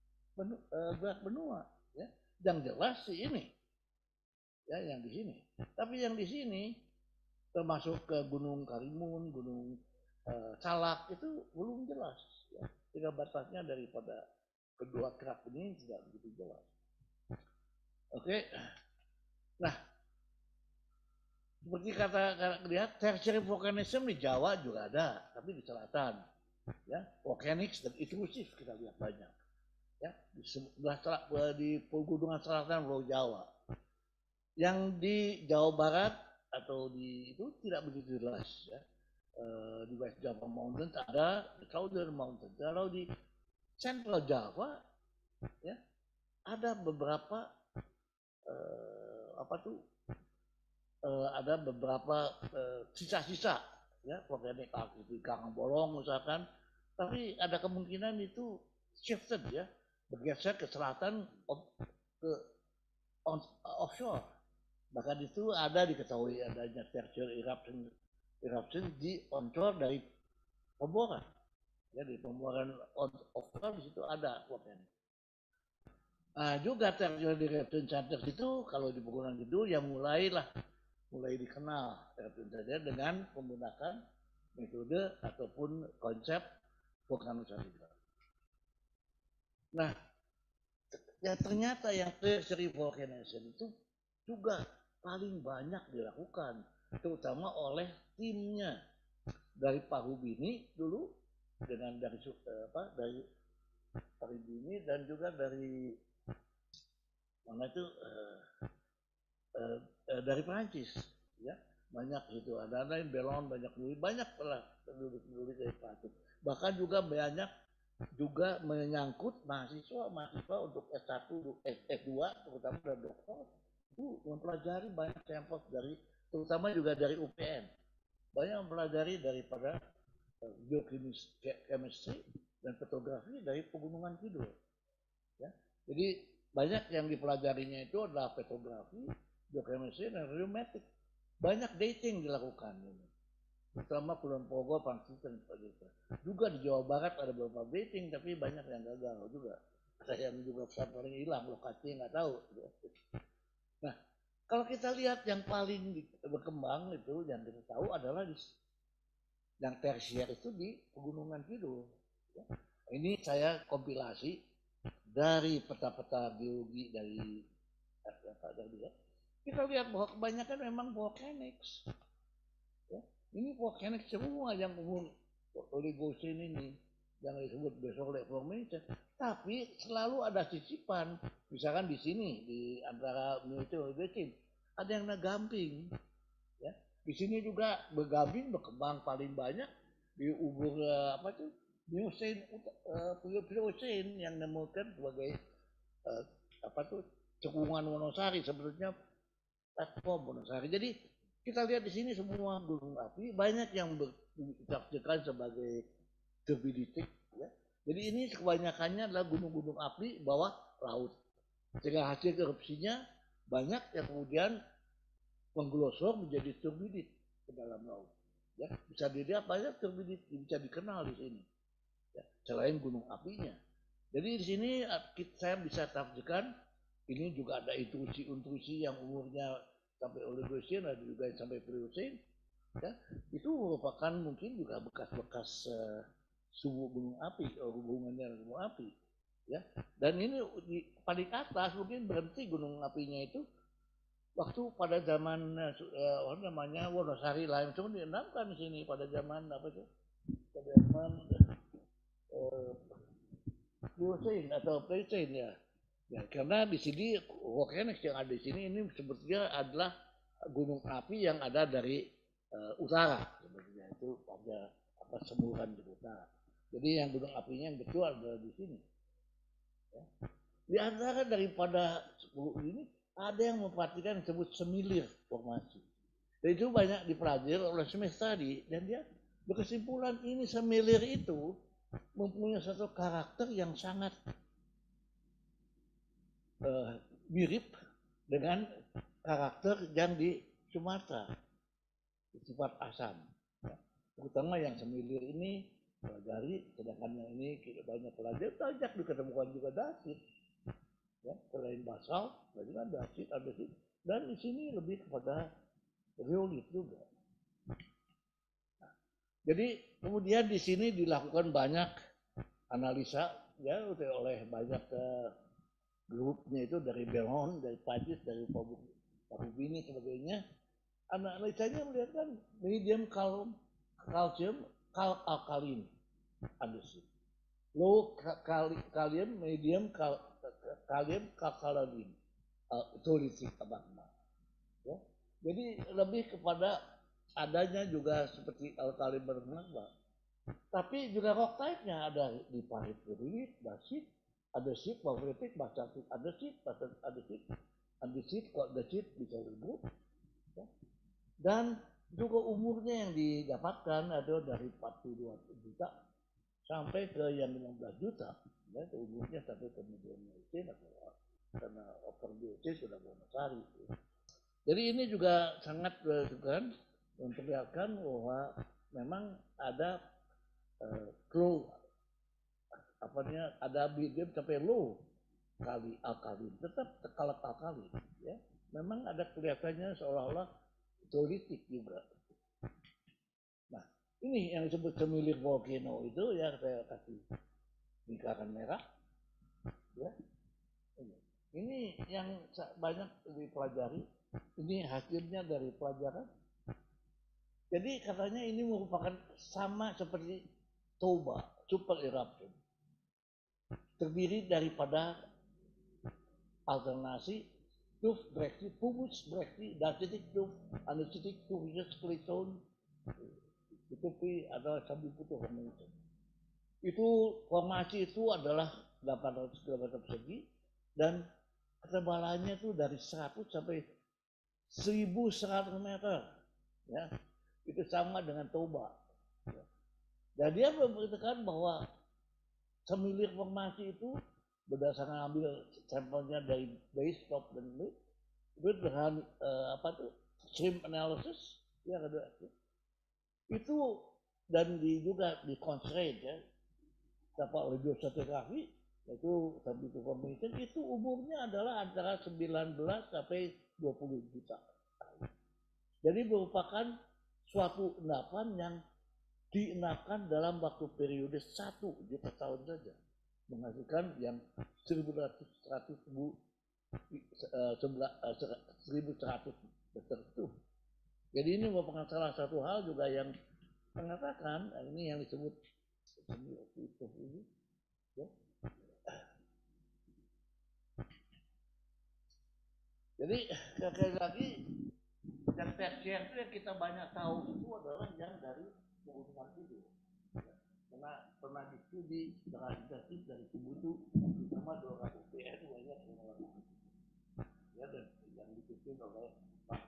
benua, ya. Yang jelas sih ini, ya, yang di sini. Tapi yang di sini termasuk ke Gunung Karimun, Gunung Salak itu belum jelas, ya. Sehingga batasnya daripada kedua kerak ini tidak begitu jelas. Oke. Nah, seperti kata lihat tertiary volcanism di Jawa juga ada, tapi di selatan, ya, volcanics dan intrusif kita lihat banyak, ya, di pegunungan selatan Pulau Jawa. Yang di Jawa Barat atau di itu tidak begitu jelas, ya. Di West Java Mountains ada, di Southern Mountains. Kalau di Central Java, ya, ada beberapa ada beberapa sisa-sisa ya volcanic activity Karang Bolong misalkan, tapi ada kemungkinan itu shifted ya, bergeser ke selatan ke offshore. Bahkan itu ada diketahui adanya tertiary eruption di onshore dari pemboran. Ya, di pemboran offshore di situ ada volcanic. Nah, juga tertiary eruption center itu kalau di pegunungan itu ya mulai dikenal eruption center dengan menggunakan metode ataupun konsep vulkanisasi. Nah, ya ternyata yang tertiary volcanisation itu juga paling banyak dilakukan, terutama oleh timnya dari Parubini dulu dengan dari Parubini dan juga dari mana itu dari Prancis ya, banyak itu ada lain Belon banyak lah penduduk dari Prancis, bahkan juga banyak juga menyangkut mahasiswa untuk S1 S2 terutama dan doktor itu mempelajari banyak sampel dari terutama juga dari UPN, banyak mempelajari daripada geochemistry dan fotografi dari pegunungan Kidul ya. Jadi banyak yang dipelajarinya itu adalah fotografi, geochemistry dan radiometrik. Banyak dating dilakukan ini. Terutama Kulon Progo, Pangsiten seperti itu. Juga di Jawa Barat ada beberapa dating tapi banyak yang gagal juga. Ada yang juga paling hilang lokasinya nggak tahu. Nah, kalau kita lihat yang paling berkembang itu yang kita tahu adalah yang tersier itu di Pegunungan Kidul. Ya. Ini saya kompilasi dari peta-peta geologi dari kita lihat bahwa kebanyakan memang volcanics. Ya. Ini volcanic semua yang umur Oligocene ini yang disebut basalt formation, tapi selalu ada sisipan. Misalkan di sini di antara Oligocene ada yang nagamping. Ya. Di sini juga bergabing berkembang paling banyak di ubur Miocene yang nemukan sebagai cekungan Wonosari, sebetulnya platform Wonosari. Jadi kita lihat di sini semua gunung api banyak yang ditafsirkan sebagai turbiditik. Ya. Jadi ini kebanyakannya adalah gunung-gunung api bawah laut. Sehingga hasil erupsinya banyak yang kemudian mengglosor menjadi turbidit ke dalam laut. Ya, bisa dilihat banyak turbidit bisa dikenal di sini. Ya, selain gunung apinya. Jadi di sini saya bisa tafsirkan ini juga ada intrusi yang umurnya sampai Oligocene, ada juga yang sampai Pliocene. Ya, itu merupakan mungkin juga bekas-bekas suhu gunung api, hubungannya dengan gunung api. Ya, dan ini di paling atas mungkin berhenti gunung apinya itu waktu pada zaman Wonosari langsung diendamkan di sini pada zaman pada zaman Pliocene atau Pliocene ya. Ya, karena di sini volcanics yang ada di sini ini sebetulnya adalah gunung api yang ada dari utara, sebetulnya itu ada semburan di utara. Jadi yang gunung apinya yang betul adalah di sini. Ya. Di antara daripada 10 ini ada yang memperhatikan disebut semilir formasi. Dan itu banyak dipelajari oleh Smith tadi dan dia berkesimpulan ini semilir itu mempunyai satu karakter yang sangat mirip dengan karakter yang di Sumatera, sifat asam. Ya. Terutama yang semilir ini pelajari, sedangkan yang ini banyak pelajari, banyak diketemukan juga dasit. Ya, selain basal, berarti kan dasit, andesit, dan di sini lebih kepada riolit juga. Nah, jadi kemudian di sini dilakukan banyak analisa ya oleh banyak grupnya itu dari Belon, dari Prancis, dari Parubini sebagainya. Analisanya melihatkan medium calcium alkaline andesit, low kalium, medium kalium alkaline solidik magma. Ya. Jadi lebih kepada adanya juga seperti alkalin bermagma. Tapi juga rock type-nya ada di pahit basit, adesit, magnetik, basaltik, adesit, andesit, kok adesit bisa ribut. Ya. Dan juga umurnya yang didapatkan ada dari 42 juta sampai ke yang 15 juta. Ya, umurnya sampai ke medium karena overdose sudah besar. Jadi ini juga sangat kan memperlihatkan bahwa memang ada flow ada medium sampai low kali alkalin, tetap kalat alkalin, ya. Memang ada kelihatannya seolah-olah solitik juga. Nah, ini yang disebut semilir volcano itu yang saya kasih lingkaran merah, ya. Ini yang banyak dipelajari. Ini hasilnya dari pelajaran. Jadi katanya ini merupakan sama seperti Toba, super eruption. Terdiri daripada alternasi tuff beraksi, pumus beraksi, dacitic tuff, anesthetic tuff, skeleton, itu adalah sambil putus formation. Itu formasi itu adalah 800 km persegi dan ketebalannya itu dari 100 sampai 1100 meter, ya. Itu sama dengan Toba. Dan dia memberitakan bahwa semilir formasi itu berdasarkan ambil sampelnya dari base, top, dan lip, itu dengan stream analysis, ya ada itu, dan juga di constraint, ya, dapat radiostratigraphy, yaitu sambil formation, itu umurnya adalah antara 19 sampai 20 juta. Jadi merupakan suatu endapan yang dienakan dalam waktu periode 1 juta tahun saja, menghasilkan yang 1100 meter itu. Jadi ini merupakan salah satu hal juga yang mengatakan, ini yang disebut ini, ya. Jadi sekali lagi yang tersier itu yang kita banyak tahu itu adalah yang dari pegunungan itu. Karena pernah studi secara intensif dari tubuh itu terutama 200 PN banyak yang melakukan, ya, dan yang dipimpin oleh Pak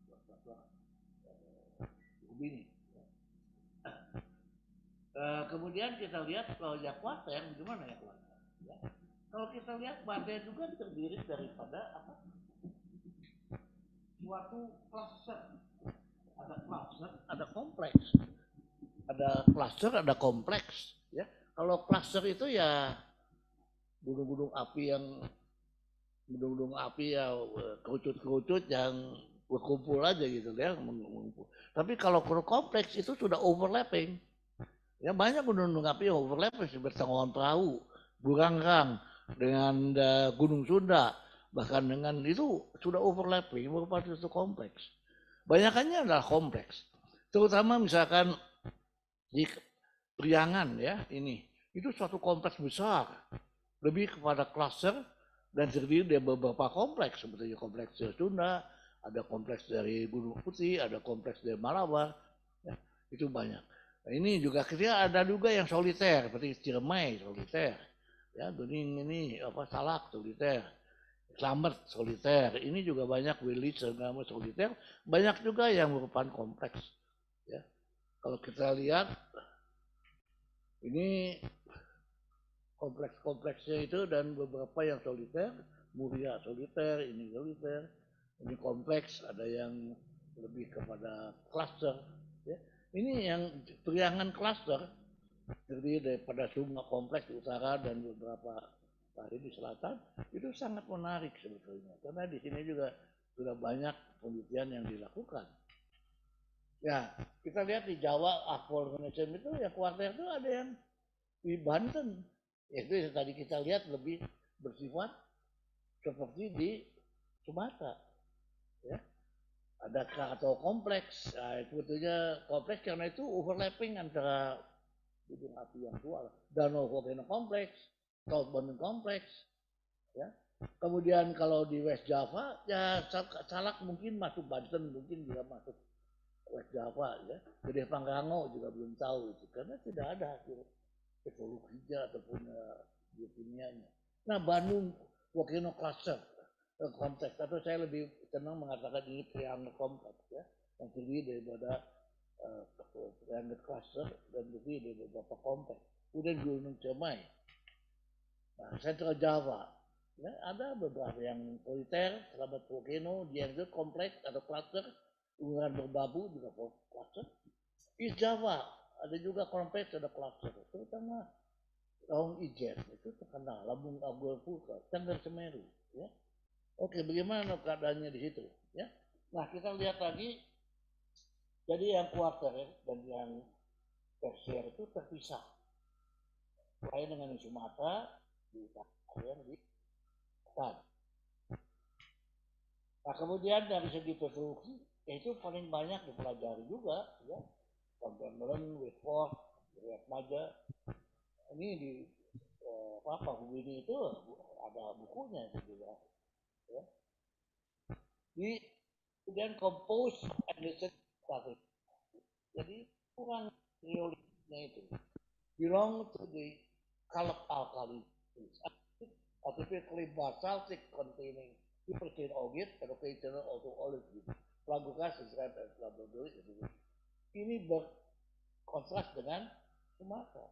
Ubini. Kemudian kita lihat kalau ya kuarter, gimana ya kuarter? Ya. Kalau kita lihat kuarter juga terdiri daripada suatu cluster, ada cluster, ada kompleks. Ada cluster, ada kompleks, ya. Kalau cluster itu ya gunung-gunung api ya kerucut-kerucut yang berkumpul aja gitu, ya. Tapi kalau kompleks itu sudah overlapping, ya, banyak gunung-gunung api yang overlapping seperti Tangkuban Perahu, Burangrang, dengan Gunung Sunda, bahkan dengan itu sudah overlapping, merupakan suatu kompleks. Banyakannya adalah kompleks, terutama misalkan di Priangan, ya, ini itu suatu kompleks besar, lebih kepada cluster dan terdiri dari beberapa kompleks seperti kompleks dari Sunda, ada kompleks dari Gunung Putih, ada kompleks dari Malabar, ya, itu banyak. Nah, ini juga kita ada juga yang soliter seperti Ciremai soliter, ya, Bening ini Salak soliter, Slamet soliter, ini juga banyak Wilis segala soliter, banyak juga yang merupakan kompleks, ya. Kalau kita lihat ini kompleks-kompleksnya itu dan beberapa yang soliter, Muria soliter, ini soliter, ini kompleks, ada yang lebih kepada cluster, ya. Ini yang Priangan cluster terdiri daripada semua kompleks di utara dan beberapa tadi di selatan, itu sangat menarik sebetulnya karena di sini juga sudah banyak penelitian yang dilakukan. Ya, kita lihat di Jawa Akpol Organism itu ya kuarter itu ada yang di Banten, itu yang tadi kita lihat lebih bersifat seperti di Sumatera, ya. Ada Krakatau kompleks, nah, itu betulnya kompleks karena itu overlapping antara gunung api yang tua, Danau Volcano kompleks, South Banten kompleks, ya. Kemudian kalau di West Java ya Salak mungkin masuk Banten, mungkin juga masuk West Java, ya. Gede Pangrango juga belum tahu itu karena tidak ada hasil ekologinya ataupun biokimianya. Nah, Bandung Volcano Cluster kompleks, atau saya lebih senang mengatakan ini triangle kompleks ya, yang terdiri daripada triangle cluster dan terdiri dari beberapa kompleks. Kemudian gunung Cermai. Nah, Central Java, ya, ada beberapa yang soliter, Kerabat Volcano, dia itu kompleks, ada cluster, Gunungan Berbabu juga cluster. East Java, ada juga kompleks, ada cluster, terutama Raung Ijen, itu terkenal, Lambung Abu Vulkan, Tengger Semeru, ya. Oke, bagaimana keadaannya di situ, ya? Nah, kita lihat lagi, jadi yang kuarter dan yang tersier itu terpisah. Lain dengan di Sumatera, di yang di Selatan. Nah, kemudian dari segi petrologi, itu paling banyak dipelajari juga, ya. Pembelan, Whitford, Riat Maja. Ini di Bugini itu ada bukunya juga. Ya. Kemudian compose and listen. Jadi kurang riolisnya itu belong to the calc alkali, typically basaltic containing hypertine augite and occasional auto olive. Plagugas is red and flabodois. Ini berkontras dengan Sumatera.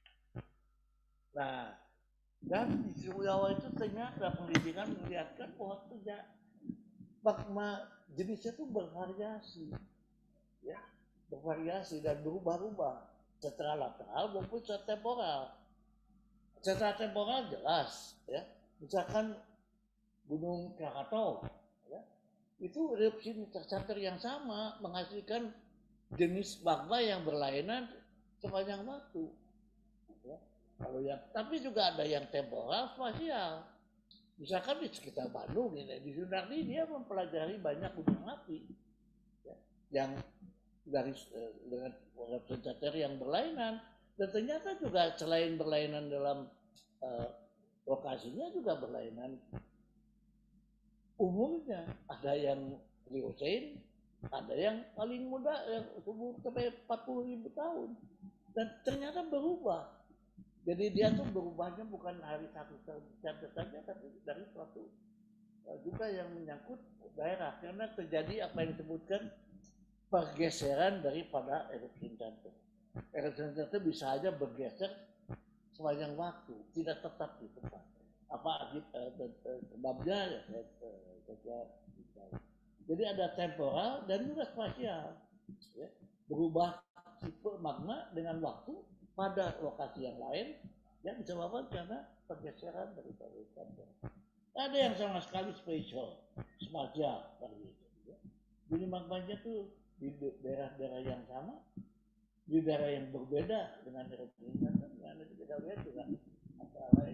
Nah, dan di Jawa itu ternyata penelitian melihatkan bahwa magma jenisnya itu bervariasi, ya, bervariasi dan berubah-ubah secara lateral maupun secara temporal. Secara temporal jelas, ya, misalkan Gunung Krakatau, ya, itu erupsi tercenter yang sama menghasilkan jenis magma yang berlainan sepanjang waktu. Ya. Kalau yang, tapi juga ada yang temporal spasial. Misalkan di sekitar Bandung ini, di Sunardi dia mempelajari banyak gunung api, ya, yang dari dengan senjata yang berlainan, dan ternyata juga selain berlainan dalam lokasinya juga berlainan umurnya. Ada yang Pliocene, ada yang paling muda yang umur sampai 40.000 tahun, dan ternyata berubah. Jadi dia tuh berubahnya bukan hari satu saja, tapi dari suatu juga yang menyangkut daerah, karena terjadi apa yang disebutkan pergeseran daripada erupsi jantung. Erupsi jantung bisa aja bergeser sepanjang waktu, tidak tetap di tempat. Apa sebabnya? Jadi ada temporal dan juga spasial, ya. Berubah tipe magma dengan waktu pada lokasi yang lain yang disebabkan karena pergeseran dari jantung. Ada yang sama sekali spasial, jadi magmanya tuh di daerah-daerah yang sama, di daerah yang berbeda dengan erupsi jantung. Yang kita lihat juga antara lain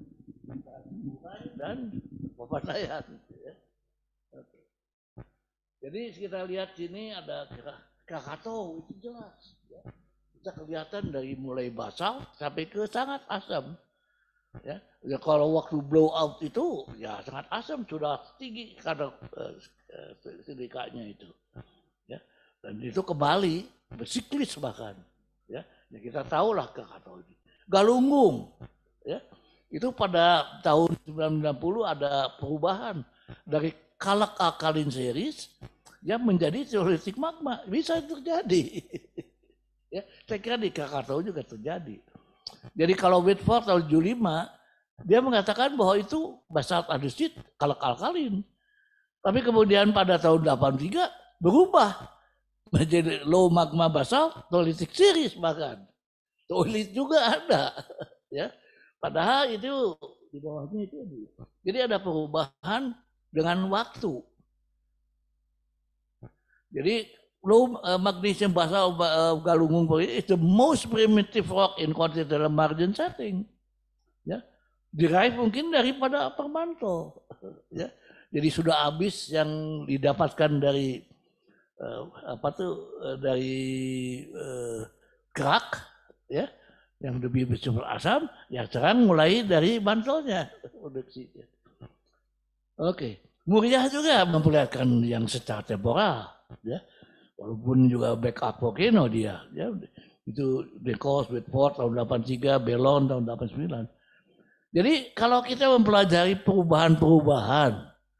dan pemadaian. Ya. Oke. Jadi kita lihat sini ada Krakatau, itu jelas. Ya. Bisa kelihatan dari mulai basal sampai ke sangat asam. Ya, kalau waktu blow out itu ya sangat asam, sudah tinggi kadar silikanya itu. Ya, dan itu kembali bersiklis bahkan. Ya, ya kita tahulah Krakatau ini. Galunggung, ya, itu pada tahun 1990 ada perubahan dari calc alkaline series yang menjadi theoretic magma, bisa terjadi. Ya, saya kira di Krakatau juga terjadi. Jadi kalau Whitford tahun 75, dia mengatakan bahwa itu basalt andesit calc alkalin. Tapi kemudian pada tahun 83 berubah menjadi low magma basalt tolitic series bahkan. Tolit juga ada, ya. Padahal itu di bawahnya itu. Jadi ada perubahan dengan waktu. Jadi low magnesium basalt Galunggung is the most primitive rock in continental margin setting. Ya, derive mungkin daripada upper mantle. Ya, jadi sudah habis yang didapatkan dari kerak, ya, yang lebih bersumber asam, ya sekarang mulai dari mantelnya produksinya. Oke, Muria juga memperlihatkan yang secara temporal, ya. Walaupun juga backup volcano dia, ya, itu Dekos, Whitford tahun 83, Belon tahun 89. Jadi kalau kita mempelajari perubahan-perubahan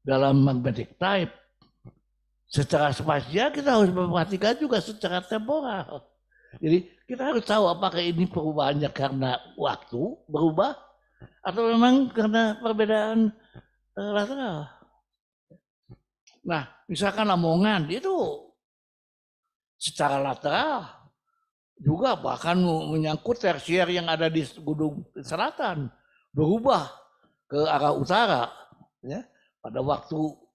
dalam magnetic type. Secara spasial kita harus memperhatikan juga secara temporal. Jadi kita harus tahu apakah ini perubahannya karena waktu berubah atau memang karena perbedaan lateral. Nah, misalkan Lamongan itu secara lateral juga bahkan menyangkut tersier yang ada di Gunung Selatan berubah ke arah utara, ya. Pada waktu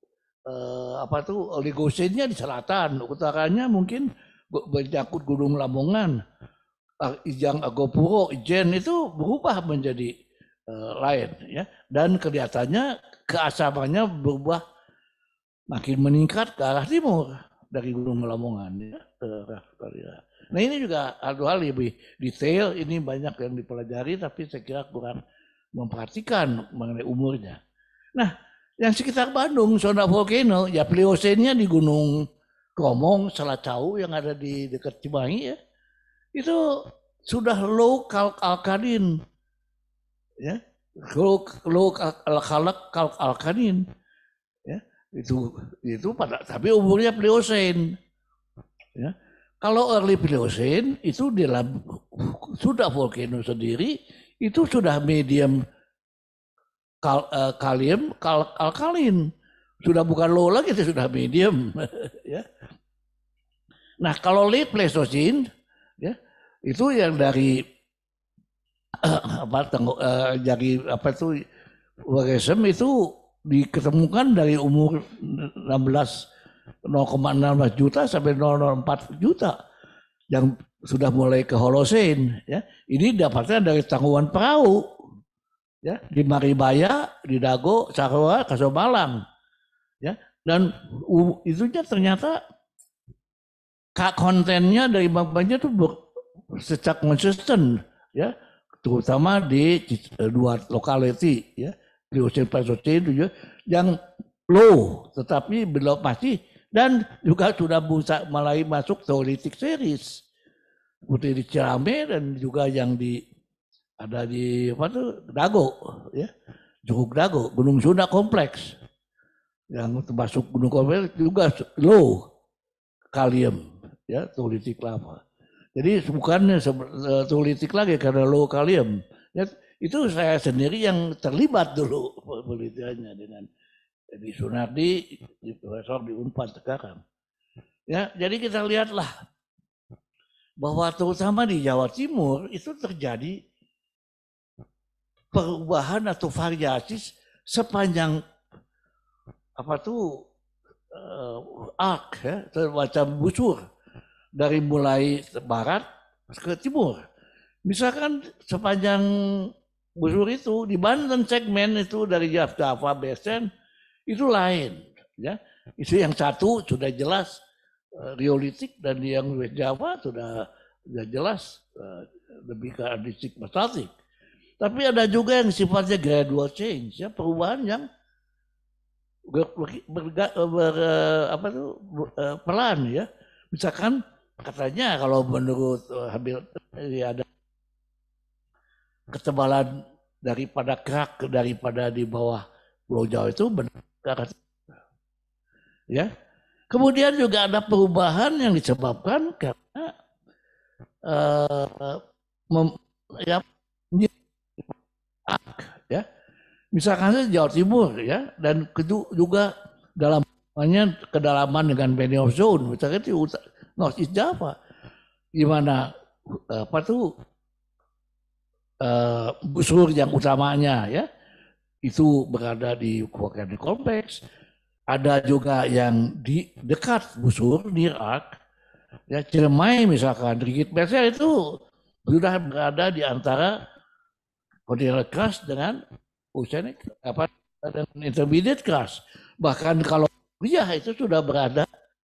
Oligosennya di selatan, utaranya mungkin menyangkut Gunung Lamongan, Ijang Agopuro, Ijen itu berubah menjadi lain, ya. Dan kelihatannya keasamannya berubah makin meningkat ke arah timur dari Gunung Lamongan, ya. Nah ini juga hal-hal lebih detail, ini banyak yang dipelajari tapi saya kira kurang memperhatikan mengenai umurnya. Nah, yang sekitar Bandung, zona volcano, ya Pliocene-nya di Gunung Kromong, Selacau yang ada di dekat Cimahi, ya, itu sudah low alkaline, ya, low alkaline, ya, itu pada tapi umurnya Pliocene, ya. Kalau early Pliocene itu sudah volcano sendiri, itu sudah medium kalium alkalin, sudah bukan low lagi, itu sudah medium. Ya. Nah kalau late Pleistocene, ya, itu yang dari Wagesem itu diketemukan dari umur 0,16 juta sampai 0,04 juta yang sudah mulai ke Holocene, ya. Ini dapatnya dari tangguhan perahu, ya, di Maribaya, di Dago, Saroa, Kasomalang, ya. Dan itunya ternyata kontennya dari magmanya itu secara konsisten, ya, terutama di dua lokality, ya, Pliocene, Pleistocene itu yang low, tetapi belum masih, dan juga sudah mulai masuk Neolithic series, seperti di Cirame dan juga yang ada di Dago, ya, Curug Dago, Gunung Sunda kompleks, yang termasuk Gunung Kompleks juga low kalium, ya, Neolithic lama. Jadi bukannya Neolithic lagi karena low kalium, ya, itu saya sendiri yang terlibat dulu penelitiannya dengan di Sunardi, di profesor di Unpad sekarang. Ya, jadi kita lihatlah bahwa terutama di Jawa Timur itu terjadi perubahan atau variasi sepanjang arc, ya, semacam busur dari mulai barat ke timur. Misalkan sepanjang busur itu di Banten segmen itu dari Java Basin itu lain, ya. Itu yang satu sudah jelas riolitik dan yang West Java sudah jelas lebih ke andesitik basaltik. Tapi ada juga yang sifatnya gradual change, ya, perubahan yang pelan, ya. Misalkan katanya kalau menurut ada ketebalan daripada kerak daripada di bawah Pulau Jawa itu benar, ya. Kemudian juga ada perubahan yang disebabkan karena ya, misalkan Jawa Timur, ya, dan juga dalamnya kedalaman dengan band of zone, misalkan di North East Java, di mana busur yang utamanya, ya, itu berada di volcanic complex. Ada juga yang di dekat busur, near arc, ya, Ciremai misalkan, Rigid Mercer itu sudah berada di antara continental crust dengan oceanic dengan intermediate crust. Bahkan kalau dia itu sudah berada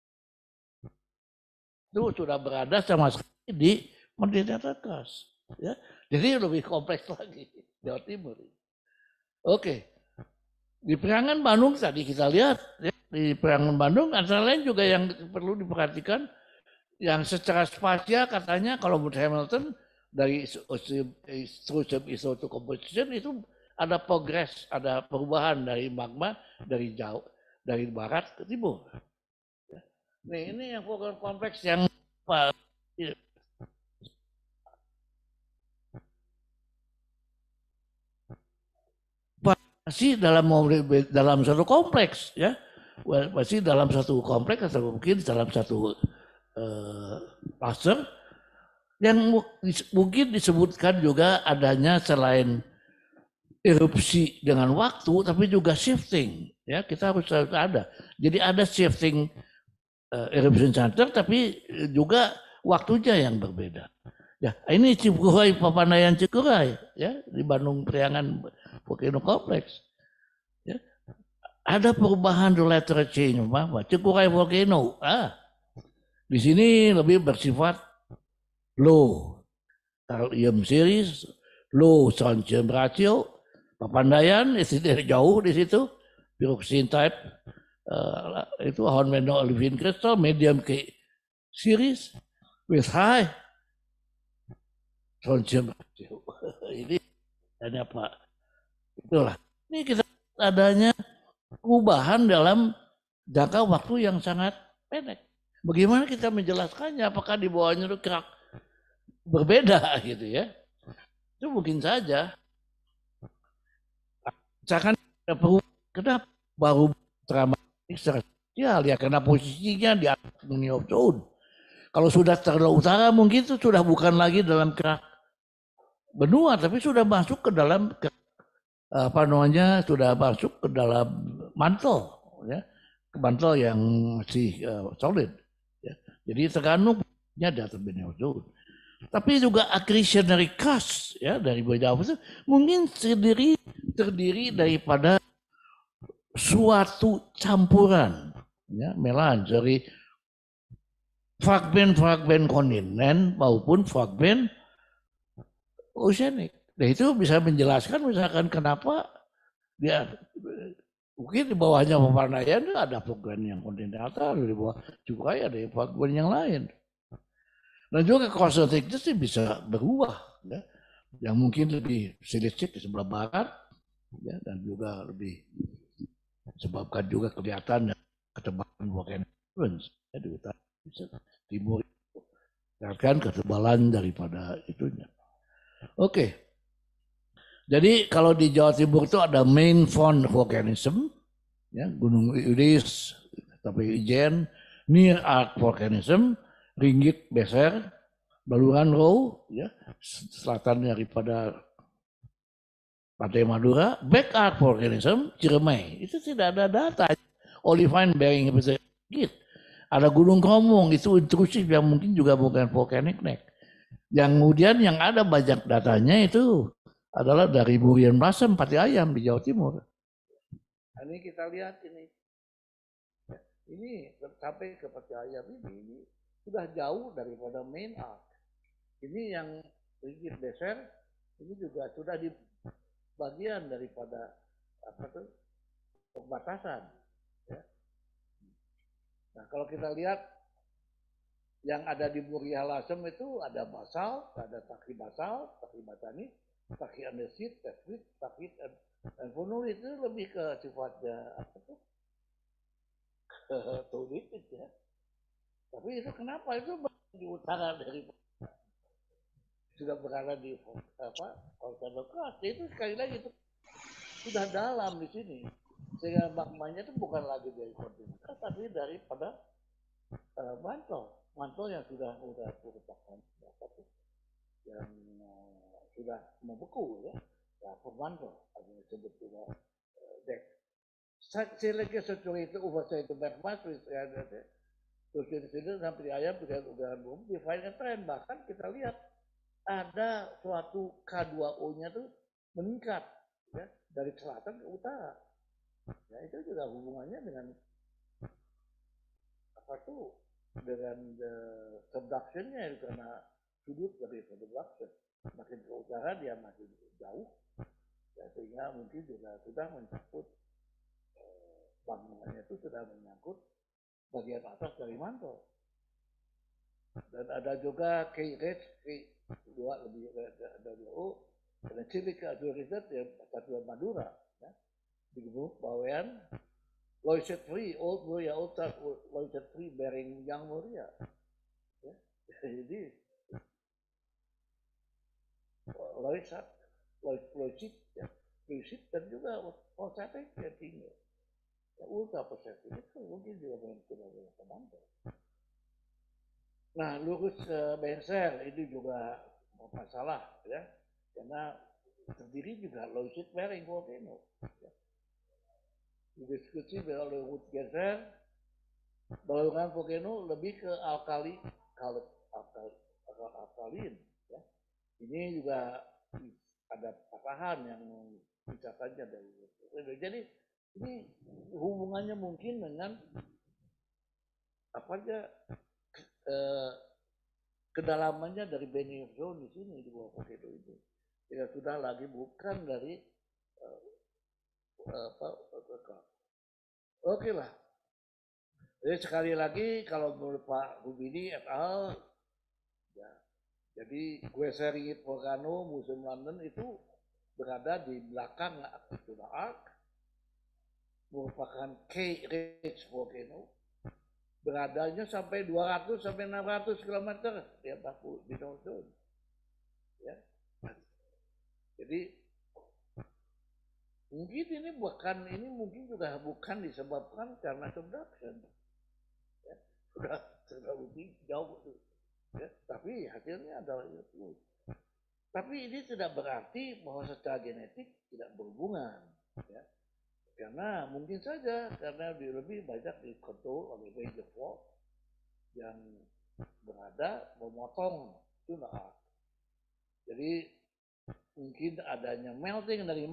sama sekali di continental crust, ya. Jadi lebih kompleks lagi Jawa Timur. Oke. Di Periangan Bandung tadi kita lihat, ya, di Periangan Bandung antara lain juga yang perlu diperhatikan yang secara spasial katanya kalau menurut Hamilton dari isotope composition itu ada progres, ada perubahan dari magma dari jauh, dari barat ke timur. Nih, ini yang program kompleks yang masih dalam satu kompleks, ya, masih dalam satu kompleks atau mungkin dalam satu cluster yang mungkin disebutkan juga adanya selain erupsi dengan waktu, tapi juga shifting, ya, kita harus ada. Jadi ada shifting eruption center, tapi juga waktunya yang berbeda. Ya, ini Cikuray, Papandayan Cikuray, ya, di Bandung Priangan Volcano Complex. Ya. Ada perubahan lateral change, apa? Cikuray Volcano. Di sini lebih bersifat low thallium series, low strontium ratio. Papandayan itu dari jauh di situ, pyroxene type, itu hornblende olivine crystal, medium K series with high strontium ratio. Ini hanya Pak. Itulah. Ini kita adanya perubahan dalam jangka waktu yang sangat pendek. Bagaimana kita menjelaskannya? Apakah di bawahnya itu kerak berbeda gitu ya? Itu mungkin saja. Misalkan kenapa baru dramatik secara sosial ya, karena posisinya di atas dunia of zone. Kalau sudah terlalu utara mungkin itu sudah bukan lagi dalam kerak benua, tapi sudah masuk ke dalam sudah masuk ke dalam mantel, ya, ke mantel yang masih solid. Ya. Jadi tergantung di atas dunia of zone. Tapi juga accretionary crust, ya, dari bawah itu mungkin terdiri daripada suatu campuran, ya, melange dari fragmen-fragmen kontinen maupun fragmen oceanic. Nah, itu bisa menjelaskan misalkan kenapa dia mungkin di bawahnya Papandayan ada fragmen yang kontinental, di bawah juga ada fragmen yang lain. Dan juga crostal thickness bisa berubah, ya, yang mungkin lebih silicik di sebelah barat, ya, dan juga lebih sebabkan juga kelihatan ketebalan volcanic influence, ya, di utara bisa timur kan ketebalan daripada itunya. Oke. Jadi kalau di Jawa Timur itu ada main fault volcanism, ya, Gunung Iris, tapi Ijen, near arc volcanism, Ringgit Beser, Baluran Row, ya, selatan daripada Pantai Madura, back arc volcanism, Ciremai. Itu tidak ada data. Olivine bearing Ringgit. Ada Gunung Kromong, itu intrusif yang mungkin juga bukan volcanic neck. Yang kemudian yang ada banyak datanya itu adalah dari Burian Blasem, Pati Ayam di Jawa Timur. Ini kita lihat ini. Ini sampai ke Pati Ayam ini sudah jauh daripada main arc. Ini yang Ringgit Beser, ini juga sudah di bagian daripada perbatasan. Ya. Nah, kalau kita lihat yang ada di Buria Lasem itu ada basal, ada taki basal, taki batani, taki andesit, taki dan funul itu lebih ke sifatnya tulitik, ya. Tapi itu kenapa itu di utara dari sudah berada di volcano crust, itu sekali lagi itu sudah dalam di sini, sehingga magmanya itu bukan lagi dari kontinental tapi daripada mantel yang sudah merupakan yang sudah membeku, ya, pemantel atau disebut juga dek. Sileke securi itu ubah itu magma terus di sini sampai di ayam udah belum define trend, bahkan kita lihat ada suatu K2O-nya tuh meningkat, ya, dari selatan ke utara. Ya, itu juga hubungannya dengan apa tuh? Dengan subduction-nya, karena sudut dari subduction. Makin ke utara dia makin jauh, ya, sehingga mungkin juga sudah mencakup bangunannya itu sudah menyangkut bagian atas dari mantel. Dan ada juga K-Rate, K2 lebih dari O, dan Silica River ya Satuan Madura, ya. Di Gubernur Bawean, Loiset Free, Old Muria, Old Loiset Free, Bering Yang Muria. Ya. Jadi Loiset, ya, Loiset dan juga Loiset ya tinggi. Ya, ultra persepsi itu mungkin juga banyak teman-teman. Nah, lurus ke Benser itu juga masalah ya, karena terdiri juga Loiset Bering volcano. Ya. Diskusi oleh Wood Geser, balongan volcano lebih ke alkalin, ya. Ini juga ada patahan yang misalkannya dari itu. Jadi ini hubungannya mungkin dengan apa aja kedalamannya dari Benioff Zone di sini di bawah volcano itu. Ya sudah lagi bukan dari Oke lah. Jadi sekali lagi kalau menurut Pak Rubini et al. Ya, jadi Geysering Volcano Museum London itu berada di belakang Arcturian Arc, merupakan K Ridge Volcano, beradanya sampai 200 sampai 600 km di atas Benioff Zone. Ya. Jadi mungkin ini mungkin juga bukan disebabkan karena subduction. Ya, sudah lebih jauh itu. Ya, tapi hasilnya adalah itu. Tapi ini tidak berarti bahwa secara genetik tidak berhubungan. Ya. Karena mungkin saja karena lebih banyak dikontrol oleh major fault yang berada memotong itu nah. Jadi mungkin adanya melting dari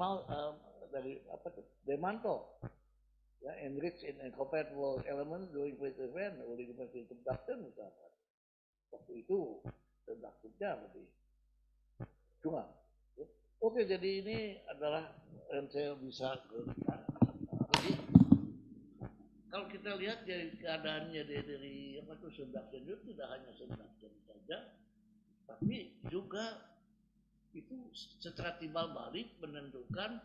mantle, ya, enriched in incompatible elements during plate event, oligometric subduction misalkan. Waktu itu subductionnya lebih curang. Ya. Oke, jadi ini adalah yang saya bisa berikan. Jadi kalau kita lihat dari keadaannya dari apa itu subduction itu tidak hanya subduction saja, tapi juga itu secara timbal balik menentukan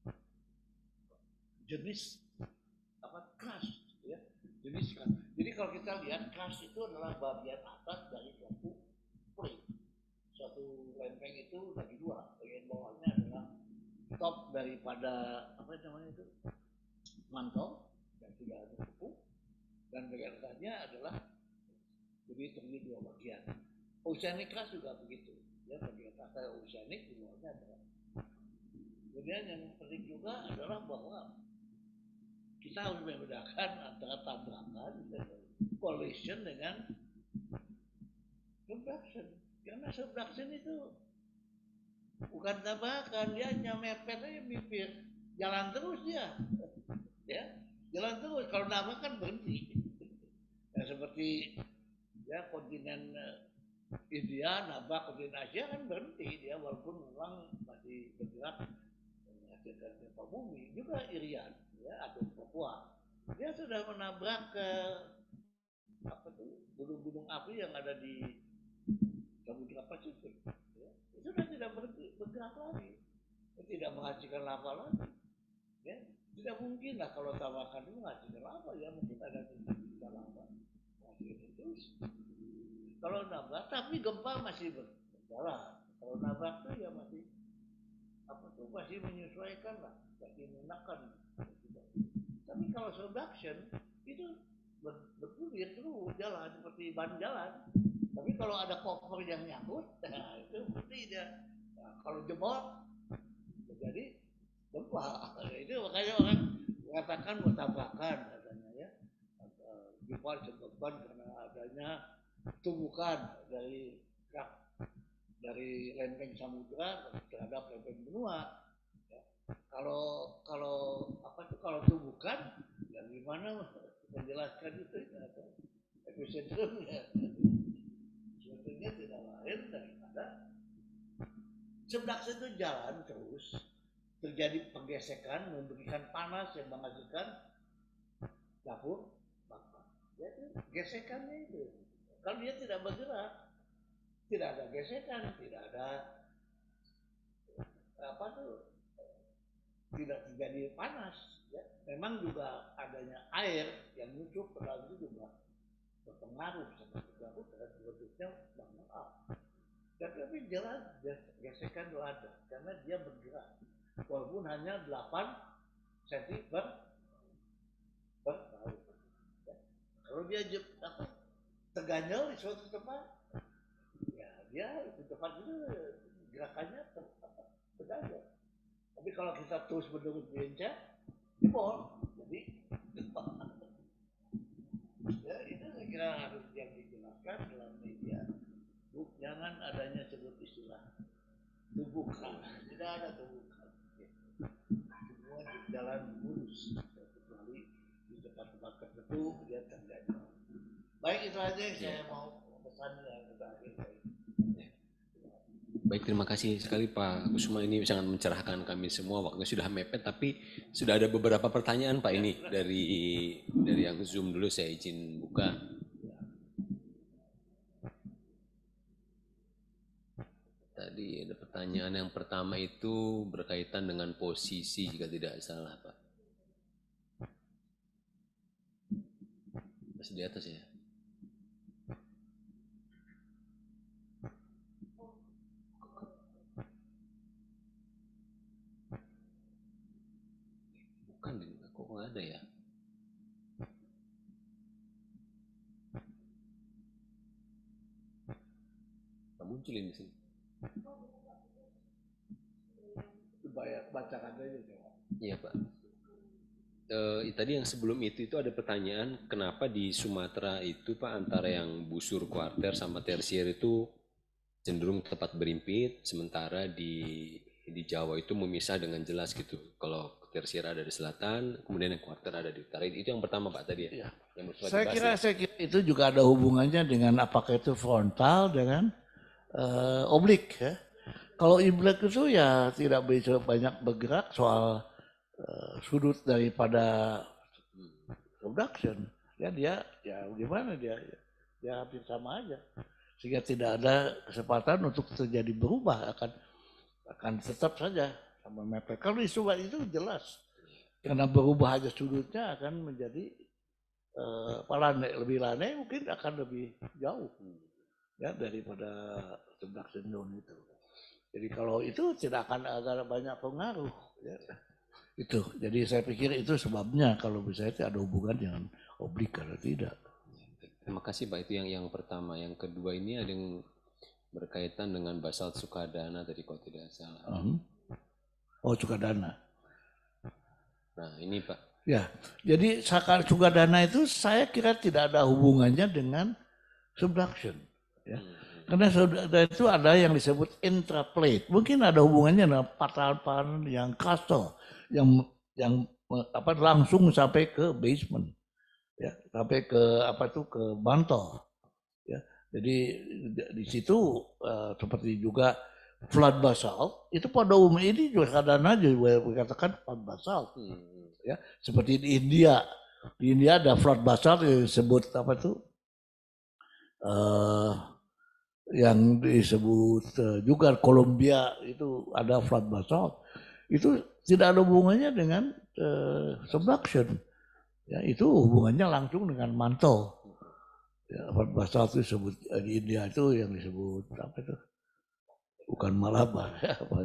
jenis apa crust, ya, jenis crust. Jadi kalau kita lihat crust itu adalah bagian atas dari suatu plate, suatu lempeng itu bagi dua, bagian bawahnya adalah top daripada apa namanya itu mantel yang sudah terpupuk, dan bagian atasnya adalah jadi terdiri dua bagian. Oceanic crust juga begitu, ya, bagian atas oceanic, di bawahnya adalah. Kemudian yang penting juga adalah bahwa kita harus membedakan antara tabrakan collision dengan subduction. Karena subduction itu bukan tabrakan, dia hanya mepet aja bibir, jalan terus dia, ya, jalan terus. Kalau nabrak kan berhenti. Ya, seperti ya kontinen India nabrak kontinen Asia kan berhenti dia, walaupun memang masih bergerak menghasilkan gempa bumi. Juga Irian, ya, atau Papua, dia sudah menabrak ke apa tuh gunung-gunung api yang ada di Samudra Pasifik. Ya. Itu sudah tidak bergerak lagi, tidak menghasilkan lava lagi. Ya. Tidak mungkin lah kalau tabrakan itu menghasilkan lava, ya mungkin ada titik lava menghasilkan terus. Kalau nabrak, tapi gempa masih berjalan. Kalau nabrak tuh ya masih apa tuh masih menyesuaikan lah, masih menekan. Tapi kalau subduction itu bergulir terus jalan seperti ban jalan. Tapi kalau ada koper yang nyangkut, nah itu berarti dia. Nah, kalau jebol terjadi gempa. Itu makanya orang mengatakan bertabrakan katanya, ya. Gempa disebabkan karena adanya tumbukan dari lempeng samudra terhadap lempeng benua. Ya. Kalau apa itu kalau tumbukan, ya gimana menjelaskan itu atau epicentrum-nya? Sebetulnya tidak lain daripada subduction itu jalan terus, terjadi penggesekan, memberikan panas yang menghasilkan dapur bakar. Ya, gesekannya itu. Kalau dia tidak bergerak, tidak ada gesekan, tidak ada tidak terjadi panas. Ya. Memang juga adanya air yang nyucup ke dalam itu juga berpengaruh terhadap bentuknya bangun api. Tapi jelas gesekan itu ada karena dia bergerak walaupun hanya 8 cm per tahun. Ya. Kalau dia terganjal di suatu tempat, ya dia di tempat itu gerakannya terganjal. Tapi kalau kita terus menerus bencet, jebol. Jadi ya itu saya kira harus yang dijelaskan dalam media. Jangan adanya sebut istilah tubuhkan, tidak ada tubuhkan. Semua jalan lurus, kecuali di tempat-tempat tertentu dia terjadi. Baik, itu aja yang saya mau pesan yang terakhir. Baik, terima kasih sekali Pak Kusuma, ini sangat mencerahkan kami semua. Waktunya sudah mepet, tapi sudah ada beberapa pertanyaan Pak ini dari yang Zoom dulu, saya izin buka. Tadi ada pertanyaan yang pertama itu berkaitan dengan posisi jika tidak salah Pak. Masih di atas ya? Bukan, kok nggak ada ya? Nggak muncul ini sih. Bacakan aja. Iya Pak. Tadi yang sebelum itu ada pertanyaan kenapa di Sumatera itu Pak antara yang busur kuarter sama tersier itu cenderung tepat berimpit, sementara di Jawa itu memisah dengan jelas gitu. Kalau tersier ada di selatan, kemudian yang kuarter ada di utara. Itu yang pertama Pak tadi ya. Saya kira itu juga ada hubungannya dengan apakah itu frontal dengan oblik ya. Kalau oblique itu ya tidak bisa banyak bergerak soal sudut daripada subduction. Ya dia ya gimana dia hampir sama aja. Sehingga tidak ada kesempatan untuk terjadi berubah, akan tetap saja sama mepet. Kalau isolat itu jelas karena berubah aja sudutnya akan menjadi lebih lane mungkin akan lebih jauh ya daripada subduction zone itu. Jadi kalau itu tidak akan ada banyak pengaruh. Ya. Itu. Jadi saya pikir itu sebabnya kalau bisa itu ada hubungan dengan oblik atau tidak. Terima kasih Pak, itu yang pertama. Yang kedua ini ada yang berkaitan dengan basalt Sukadana tadi kalau tidak salah. Oh, Sukadana. Nah ini Pak. Ya, jadi Sukadana itu saya kira tidak ada hubungannya dengan subduction. Ya. Karena itu ada yang disebut intraplate. Mungkin ada hubungannya dengan patahan-patahan yang castle, yang langsung sampai ke basement, ya, sampai ke ke mantle. Ya. Jadi di situ seperti juga flood basalt itu pada umumnya ini juga kadang juga dikatakan flood basalt. Ya, seperti di India. Di India ada flood basalt yang disebut yang disebut juga Colombia itu ada flood basalt. Itu tidak ada hubungannya dengan subduction. Ya, itu hubungannya langsung dengan mantle. Ya, flood basalt itu disebut di India itu yang disebut bukan Malabar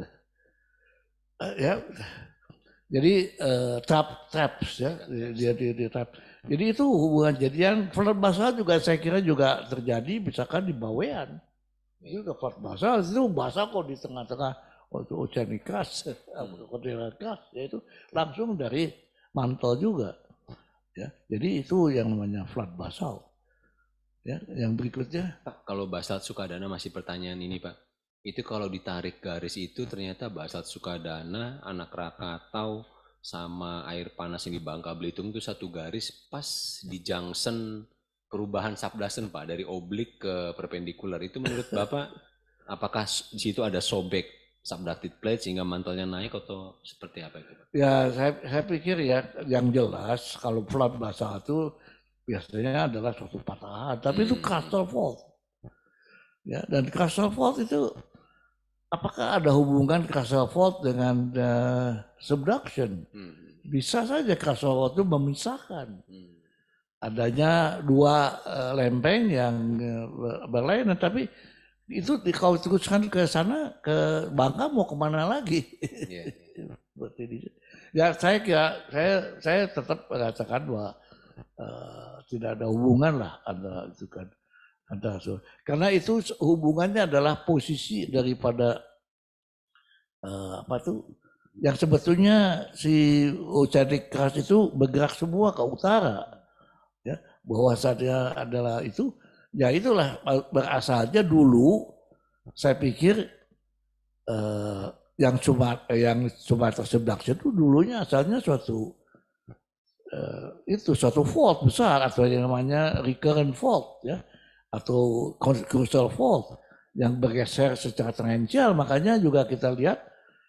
ya. Jadi traps ya, dia trap. Jadi itu hubungan jadian flood basalt juga saya kira juga terjadi misalkan di Bawean. Itu flood basalt itu basah kok di tengah-tengah oceanikas, kontinental yaitu langsung dari mantel juga. Ya, jadi itu yang namanya flood basalt. Ya, yang berikutnya. Pak, kalau basalt Sukadana masih pertanyaan ini Pak. Itu kalau ditarik garis itu ternyata basalt Sukadana, Anak Rakatau, sama air panas yang di Bangka Belitung itu satu garis pas di junction perubahan subduction Pak, dari oblik ke perpendikular. Itu menurut Bapak, apakah di situ ada sobek subducted plate sehingga mantelnya naik atau seperti apa itu Pak? Ya saya pikir ya yang jelas kalau flood basalt itu biasanya adalah suatu patahan, tapi itu crustal fault. Ya, dan crustal fault itu apakah ada hubungan causal fault dengan subduction? Bisa saja causal fault itu memisahkan adanya dua lempeng yang berlainan, tapi itu kalau teruskan ke sana, ke Bangka mau kemana lagi? Ya saya tetap mengatakan bahwa tidak ada hubungan lah antara itu kan, karena itu hubungannya adalah posisi daripada apa tuh, yang sebetulnya si oceanic crust itu bergerak semua ke utara. Bahwasannya adalah itu, ya itulah berasalnya dulu saya pikir yang Sumatra subduction itu dulunya asalnya suatu fault besar atau yang namanya recurrent fault ya, atau crucial fault yang bergeser secara tangensial. Makanya juga kita lihat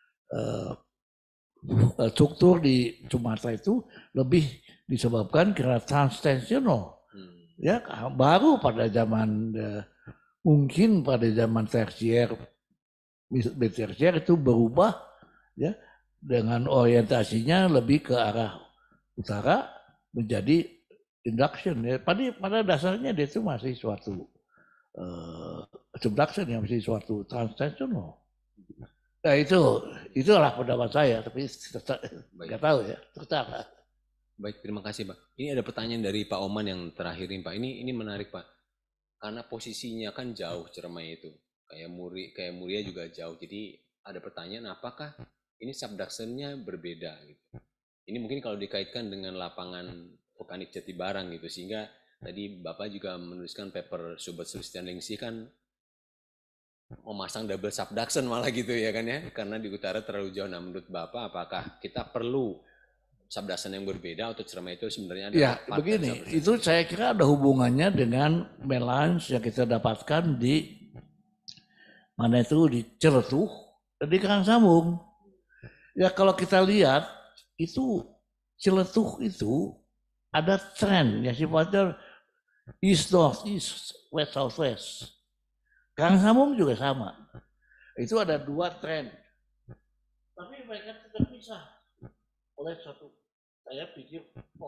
struktur di Sumatera itu lebih disebabkan karena transtensional. Ya, baru pada zaman mungkin pada zaman tersier itu berubah ya, dengan orientasinya lebih ke arah utara menjadi induction ya. Pada dasarnya dia itu masih suatu subduction yang masih suatu transtensional. Nah itulah pendapat saya, tapi nggak tahu ya, terserah. Baik, terima kasih Pak. Ini ada pertanyaan dari Pak Oman yang terakhir ini Pak. Ini menarik Pak. Karena posisinya kan jauh Ciremai itu. Kayak Muria juga jauh. Jadi ada pertanyaan apakah ini subduction-nya berbeda gitu. Ini mungkin kalau dikaitkan dengan lapangan vulkanik Jatibarang gitu. Sehingga tadi Bapak juga menuliskan paper Sobat Sulistyaningsih kan memasang double subduction malah gitu ya kan ya. Karena di utara terlalu jauh. Nah menurut Bapak apakah kita perlu subduction yang berbeda atau Ciremai itu sebenarnya ada? Ya begini, itu saya kira ada hubungannya dengan melange yang kita dapatkan di mana itu, di Celetuh dan di Karangsambung. Ya kalau kita lihat itu Celetuh itu ada tren yang sifatnya east north east, west south west. Karangsambung juga sama. Itu ada dua tren. Tapi mereka terpisah oleh satu, saya pikir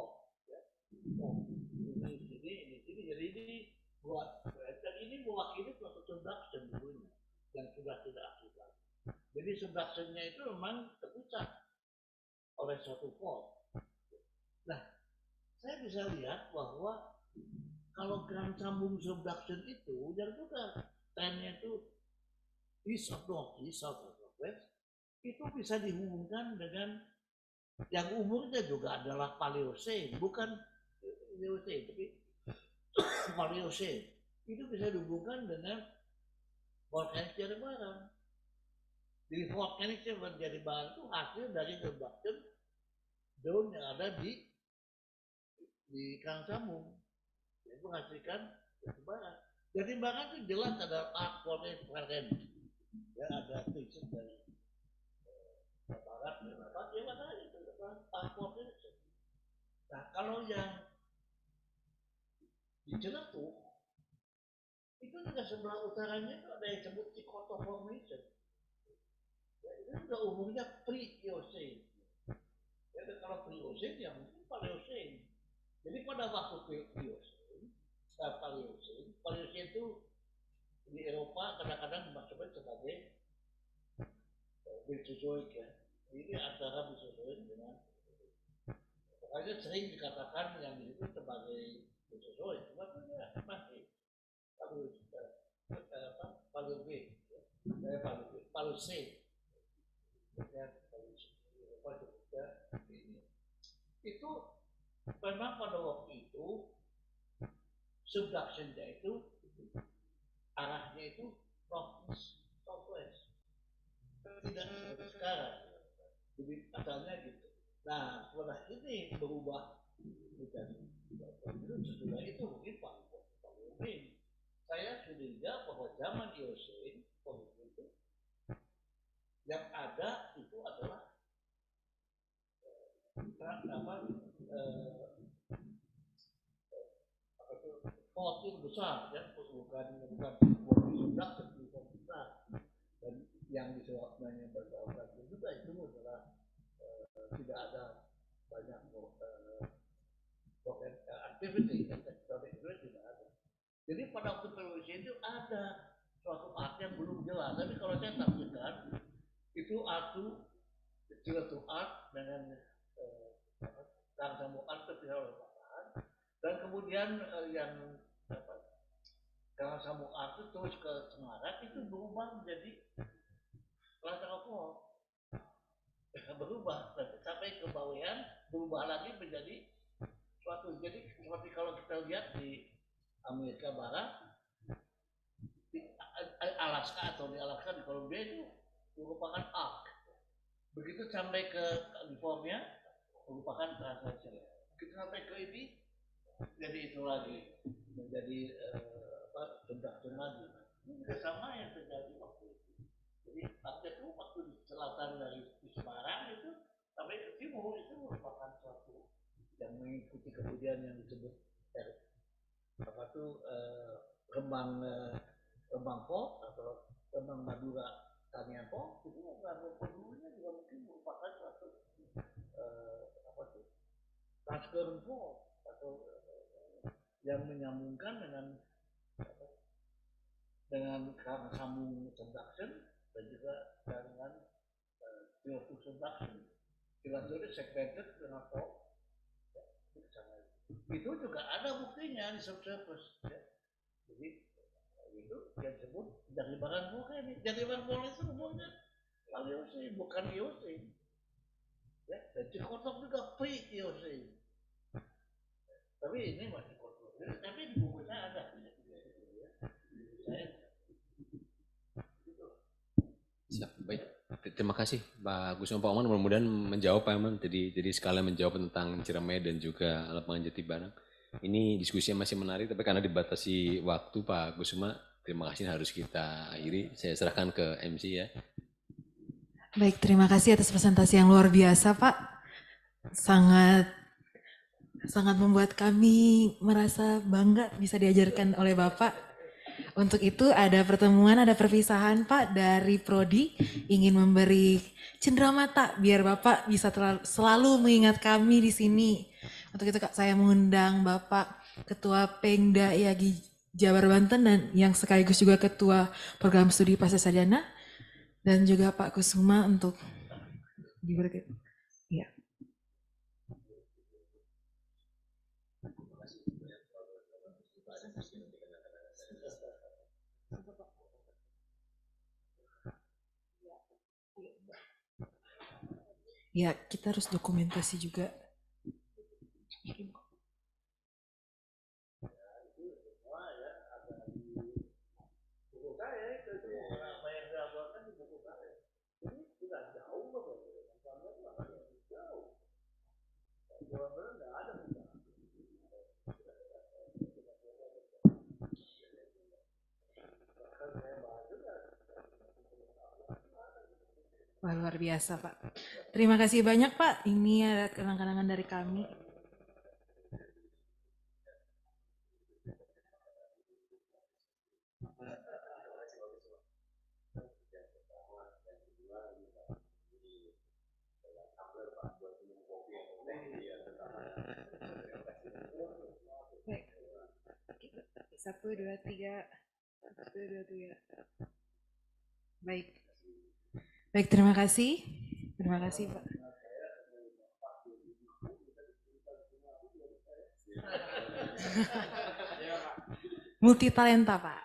ini jadi ini buat, dan ini mewakili suatu subduction dulunya yang sudah tidak aktif lagi. Jadi subductionnya itu memang terpisah oleh suatu fault. Nah, saya bisa lihat bahwa kalau Karangsambung subduction itu yang juga trennya itu east of north east, south of northwest, itu bisa dihubungkan dengan yang umurnya juga adalah Paleocene, bukan Eocene, tapi Paleocene. Itu bisa dihubungkan dengan volcanic Jatibarang. Di volcanic Jatibarang itu hasil dari subduction zone yang ada di Karangsambung. Itu menghasilkan Jatibarang. Jatibarang itu jelas ada volcanic variant. Ya, ada titik dari barat, ya mana itu transportnya. Nah kalau yang di Celetuh itu juga sebelah utaranya itu ada yang disebut Cikoto Formation. Ya, itu juga umurnya pre-Eocene. Ya, kalau pre-Eocene ya mungkin Paleocene. Jadi pada waktu pre-Eocene, Paleocene itu di Eropa kadang-kadang dimaksudkan sebagai Mesozoik ya. Ini antara Mesozoik dengan, makanya sering dikatakan yang itu sebagai Mesozoik, cuma itu ya masih Paleocene. Itu memang pada waktu itu subduction-nya itu arahnya itu northeast, southwest. Tidak seperti sekarang. Jadi asalnya gitu. Nah, setelah ini berubah menjadi sesudah itu mungkin Pak Mumin. Saya curiga bahwa zaman Eocene itu yang ada itu adalah fosil besar ya, bukan subduction besar. Dan yang disebutnya bergabung juga itu adalah tidak ada banyak activity, itu tidak ada. Jadi pada waktu penulis itu ada suatu art yang belum jelas. Tapi kalau saya tafsirkan itu artu kecil itu art dengan sama art itu oleh bahan, dan kemudian yang kalau sama art itu terus ke semarak itu berubah menjadi rasa alkohol. Berubah sampai ke bawean, berubah lagi menjadi suatu. Jadi seperti kalau kita lihat di Amerika Barat, di Alaska atau di Alaska di Columbia itu merupakan ark. Begitu sampai ke California merupakan translation. Begitu sampai ke ini jadi itu lagi menjadi tentang lagi. Ini sama yang terjadi waktu itu. Jadi artinya itu waktu di selatan dari Semarang itu sampai ke timur itu merupakan suatu yang mengikuti kemudian yang disebut apa tuh kembang pok atau kembang Madura Tanian Pok itu kembang dulunya juga mungkin merupakan suatu apa tuh transparent pok atau yang menyambungkan dengan sambung subduction dan juga dengan pure subduction. Jelas-jelas segmented dengan pok. Itu juga ada buktinya di subsurface. Ya. Jadi itu yang disebut jaribaran vulkanik. Jaribaran vulkanik itu umumnya Eocene, bukan Eocene. Ya, dan Cikotok juga pre-Eocene. Tapi ini masih kotor. Tapi di buku saya ada. Siap, baik. Terima kasih Pak Gus Pak Oman, mudah-mudahan menjawab Pak Oman. Jadi sekalian menjawab tentang Ciremai dan juga lapangan Jatibarang. Ini diskusi yang masih menarik, tapi karena dibatasi waktu Pak Kusuma, terima kasih harus kita akhiri. Saya serahkan ke MC ya. Baik, terima kasih atas presentasi yang luar biasa Pak. Sangat membuat kami merasa bangga bisa diajarkan oleh Bapak. Untuk itu ada pertemuan, ada perpisahan Pak dari Prodi ingin memberi cenderamata biar Bapak bisa selalu mengingat kami di sini. Untuk itu saya mengundang Bapak Ketua Pengda IAGI Jabar Banten dan yang sekaligus juga Ketua Program Studi Pasca Sarjana dan juga Pak Kusuma untuk diberi. Ya. Ya, kita harus dokumentasi juga. Wah, luar biasa Pak. Terima kasih banyak Pak. Ini ada kenang-kenangan dari kami. Baik. 1, 2, 3. 1, 2, 3. Baik. Baik, terima kasih. Terima kasih, Pak. Multi talenta, Pak.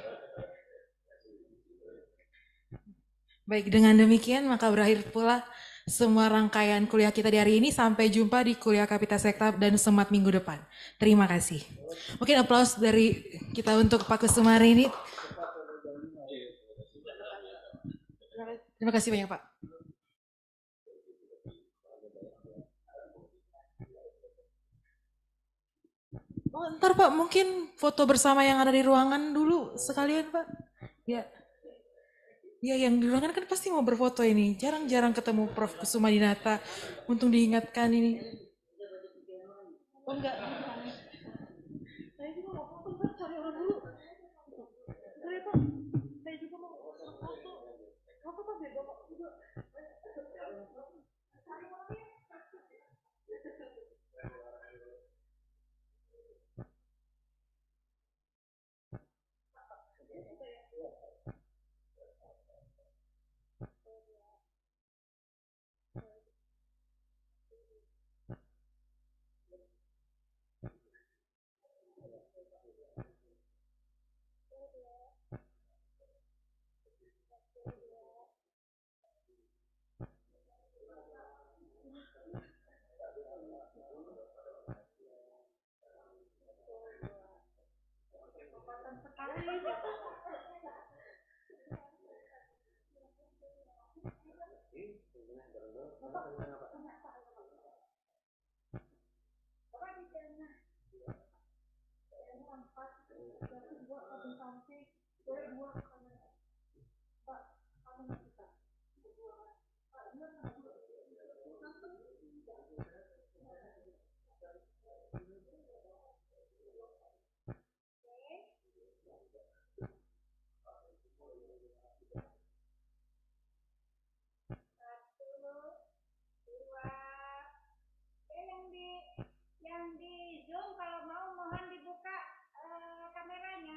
Baik, dengan demikian maka berakhir pula semua rangkaian kuliah kita di hari ini. Sampai jumpa di kuliah Kapita Sekta dan Semat minggu depan. Terima kasih. Mungkin aplaus dari kita untuk Pak Kusuma hari ini. Terima kasih banyak Pak. Oh, ntar Pak mungkin foto bersama yang ada di ruangan dulu sekalian Pak. Ya. Ya yang di ruangan kan pasti mau berfoto ini. Jarang-jarang ketemu Prof. Kusuma Dinata. Untung diingatkan ini. Oh enggak. Saya juga mau foto Pak, cari orang dulu. Saya Pak, saya juga mau foto. Apa Yang di Zoom kalau mau mohon dibuka kameranya.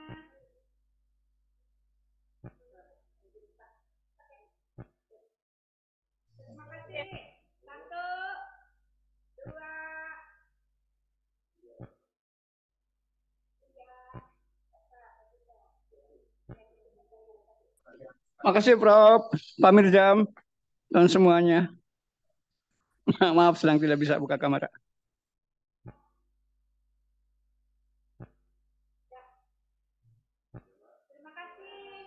Terima kasih. 1, 2, 3. Makasih Prof. Pak Mirzam dan semuanya. Maaf sedang tidak bisa buka kamera. Terima kasih.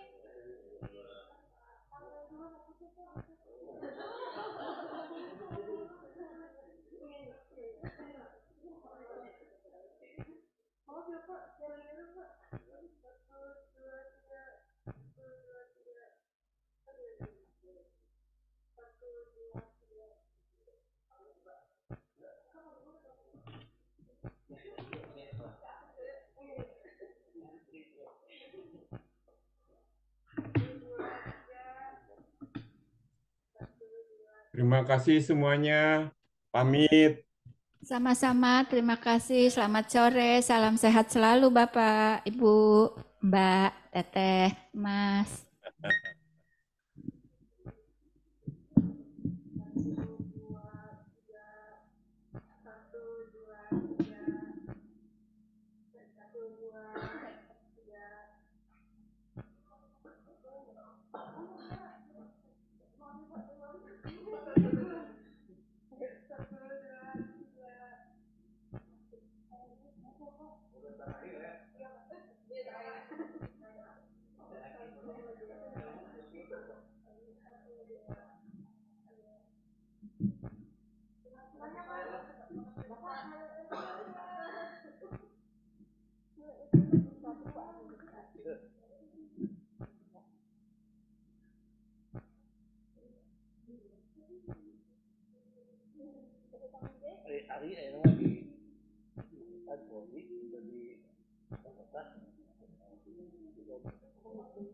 Terima kasih semuanya. Pamit. Sama-sama, terima kasih. Selamat sore, salam sehat selalu Bapak, Ibu, Mbak, Teteh, Mas. Ari di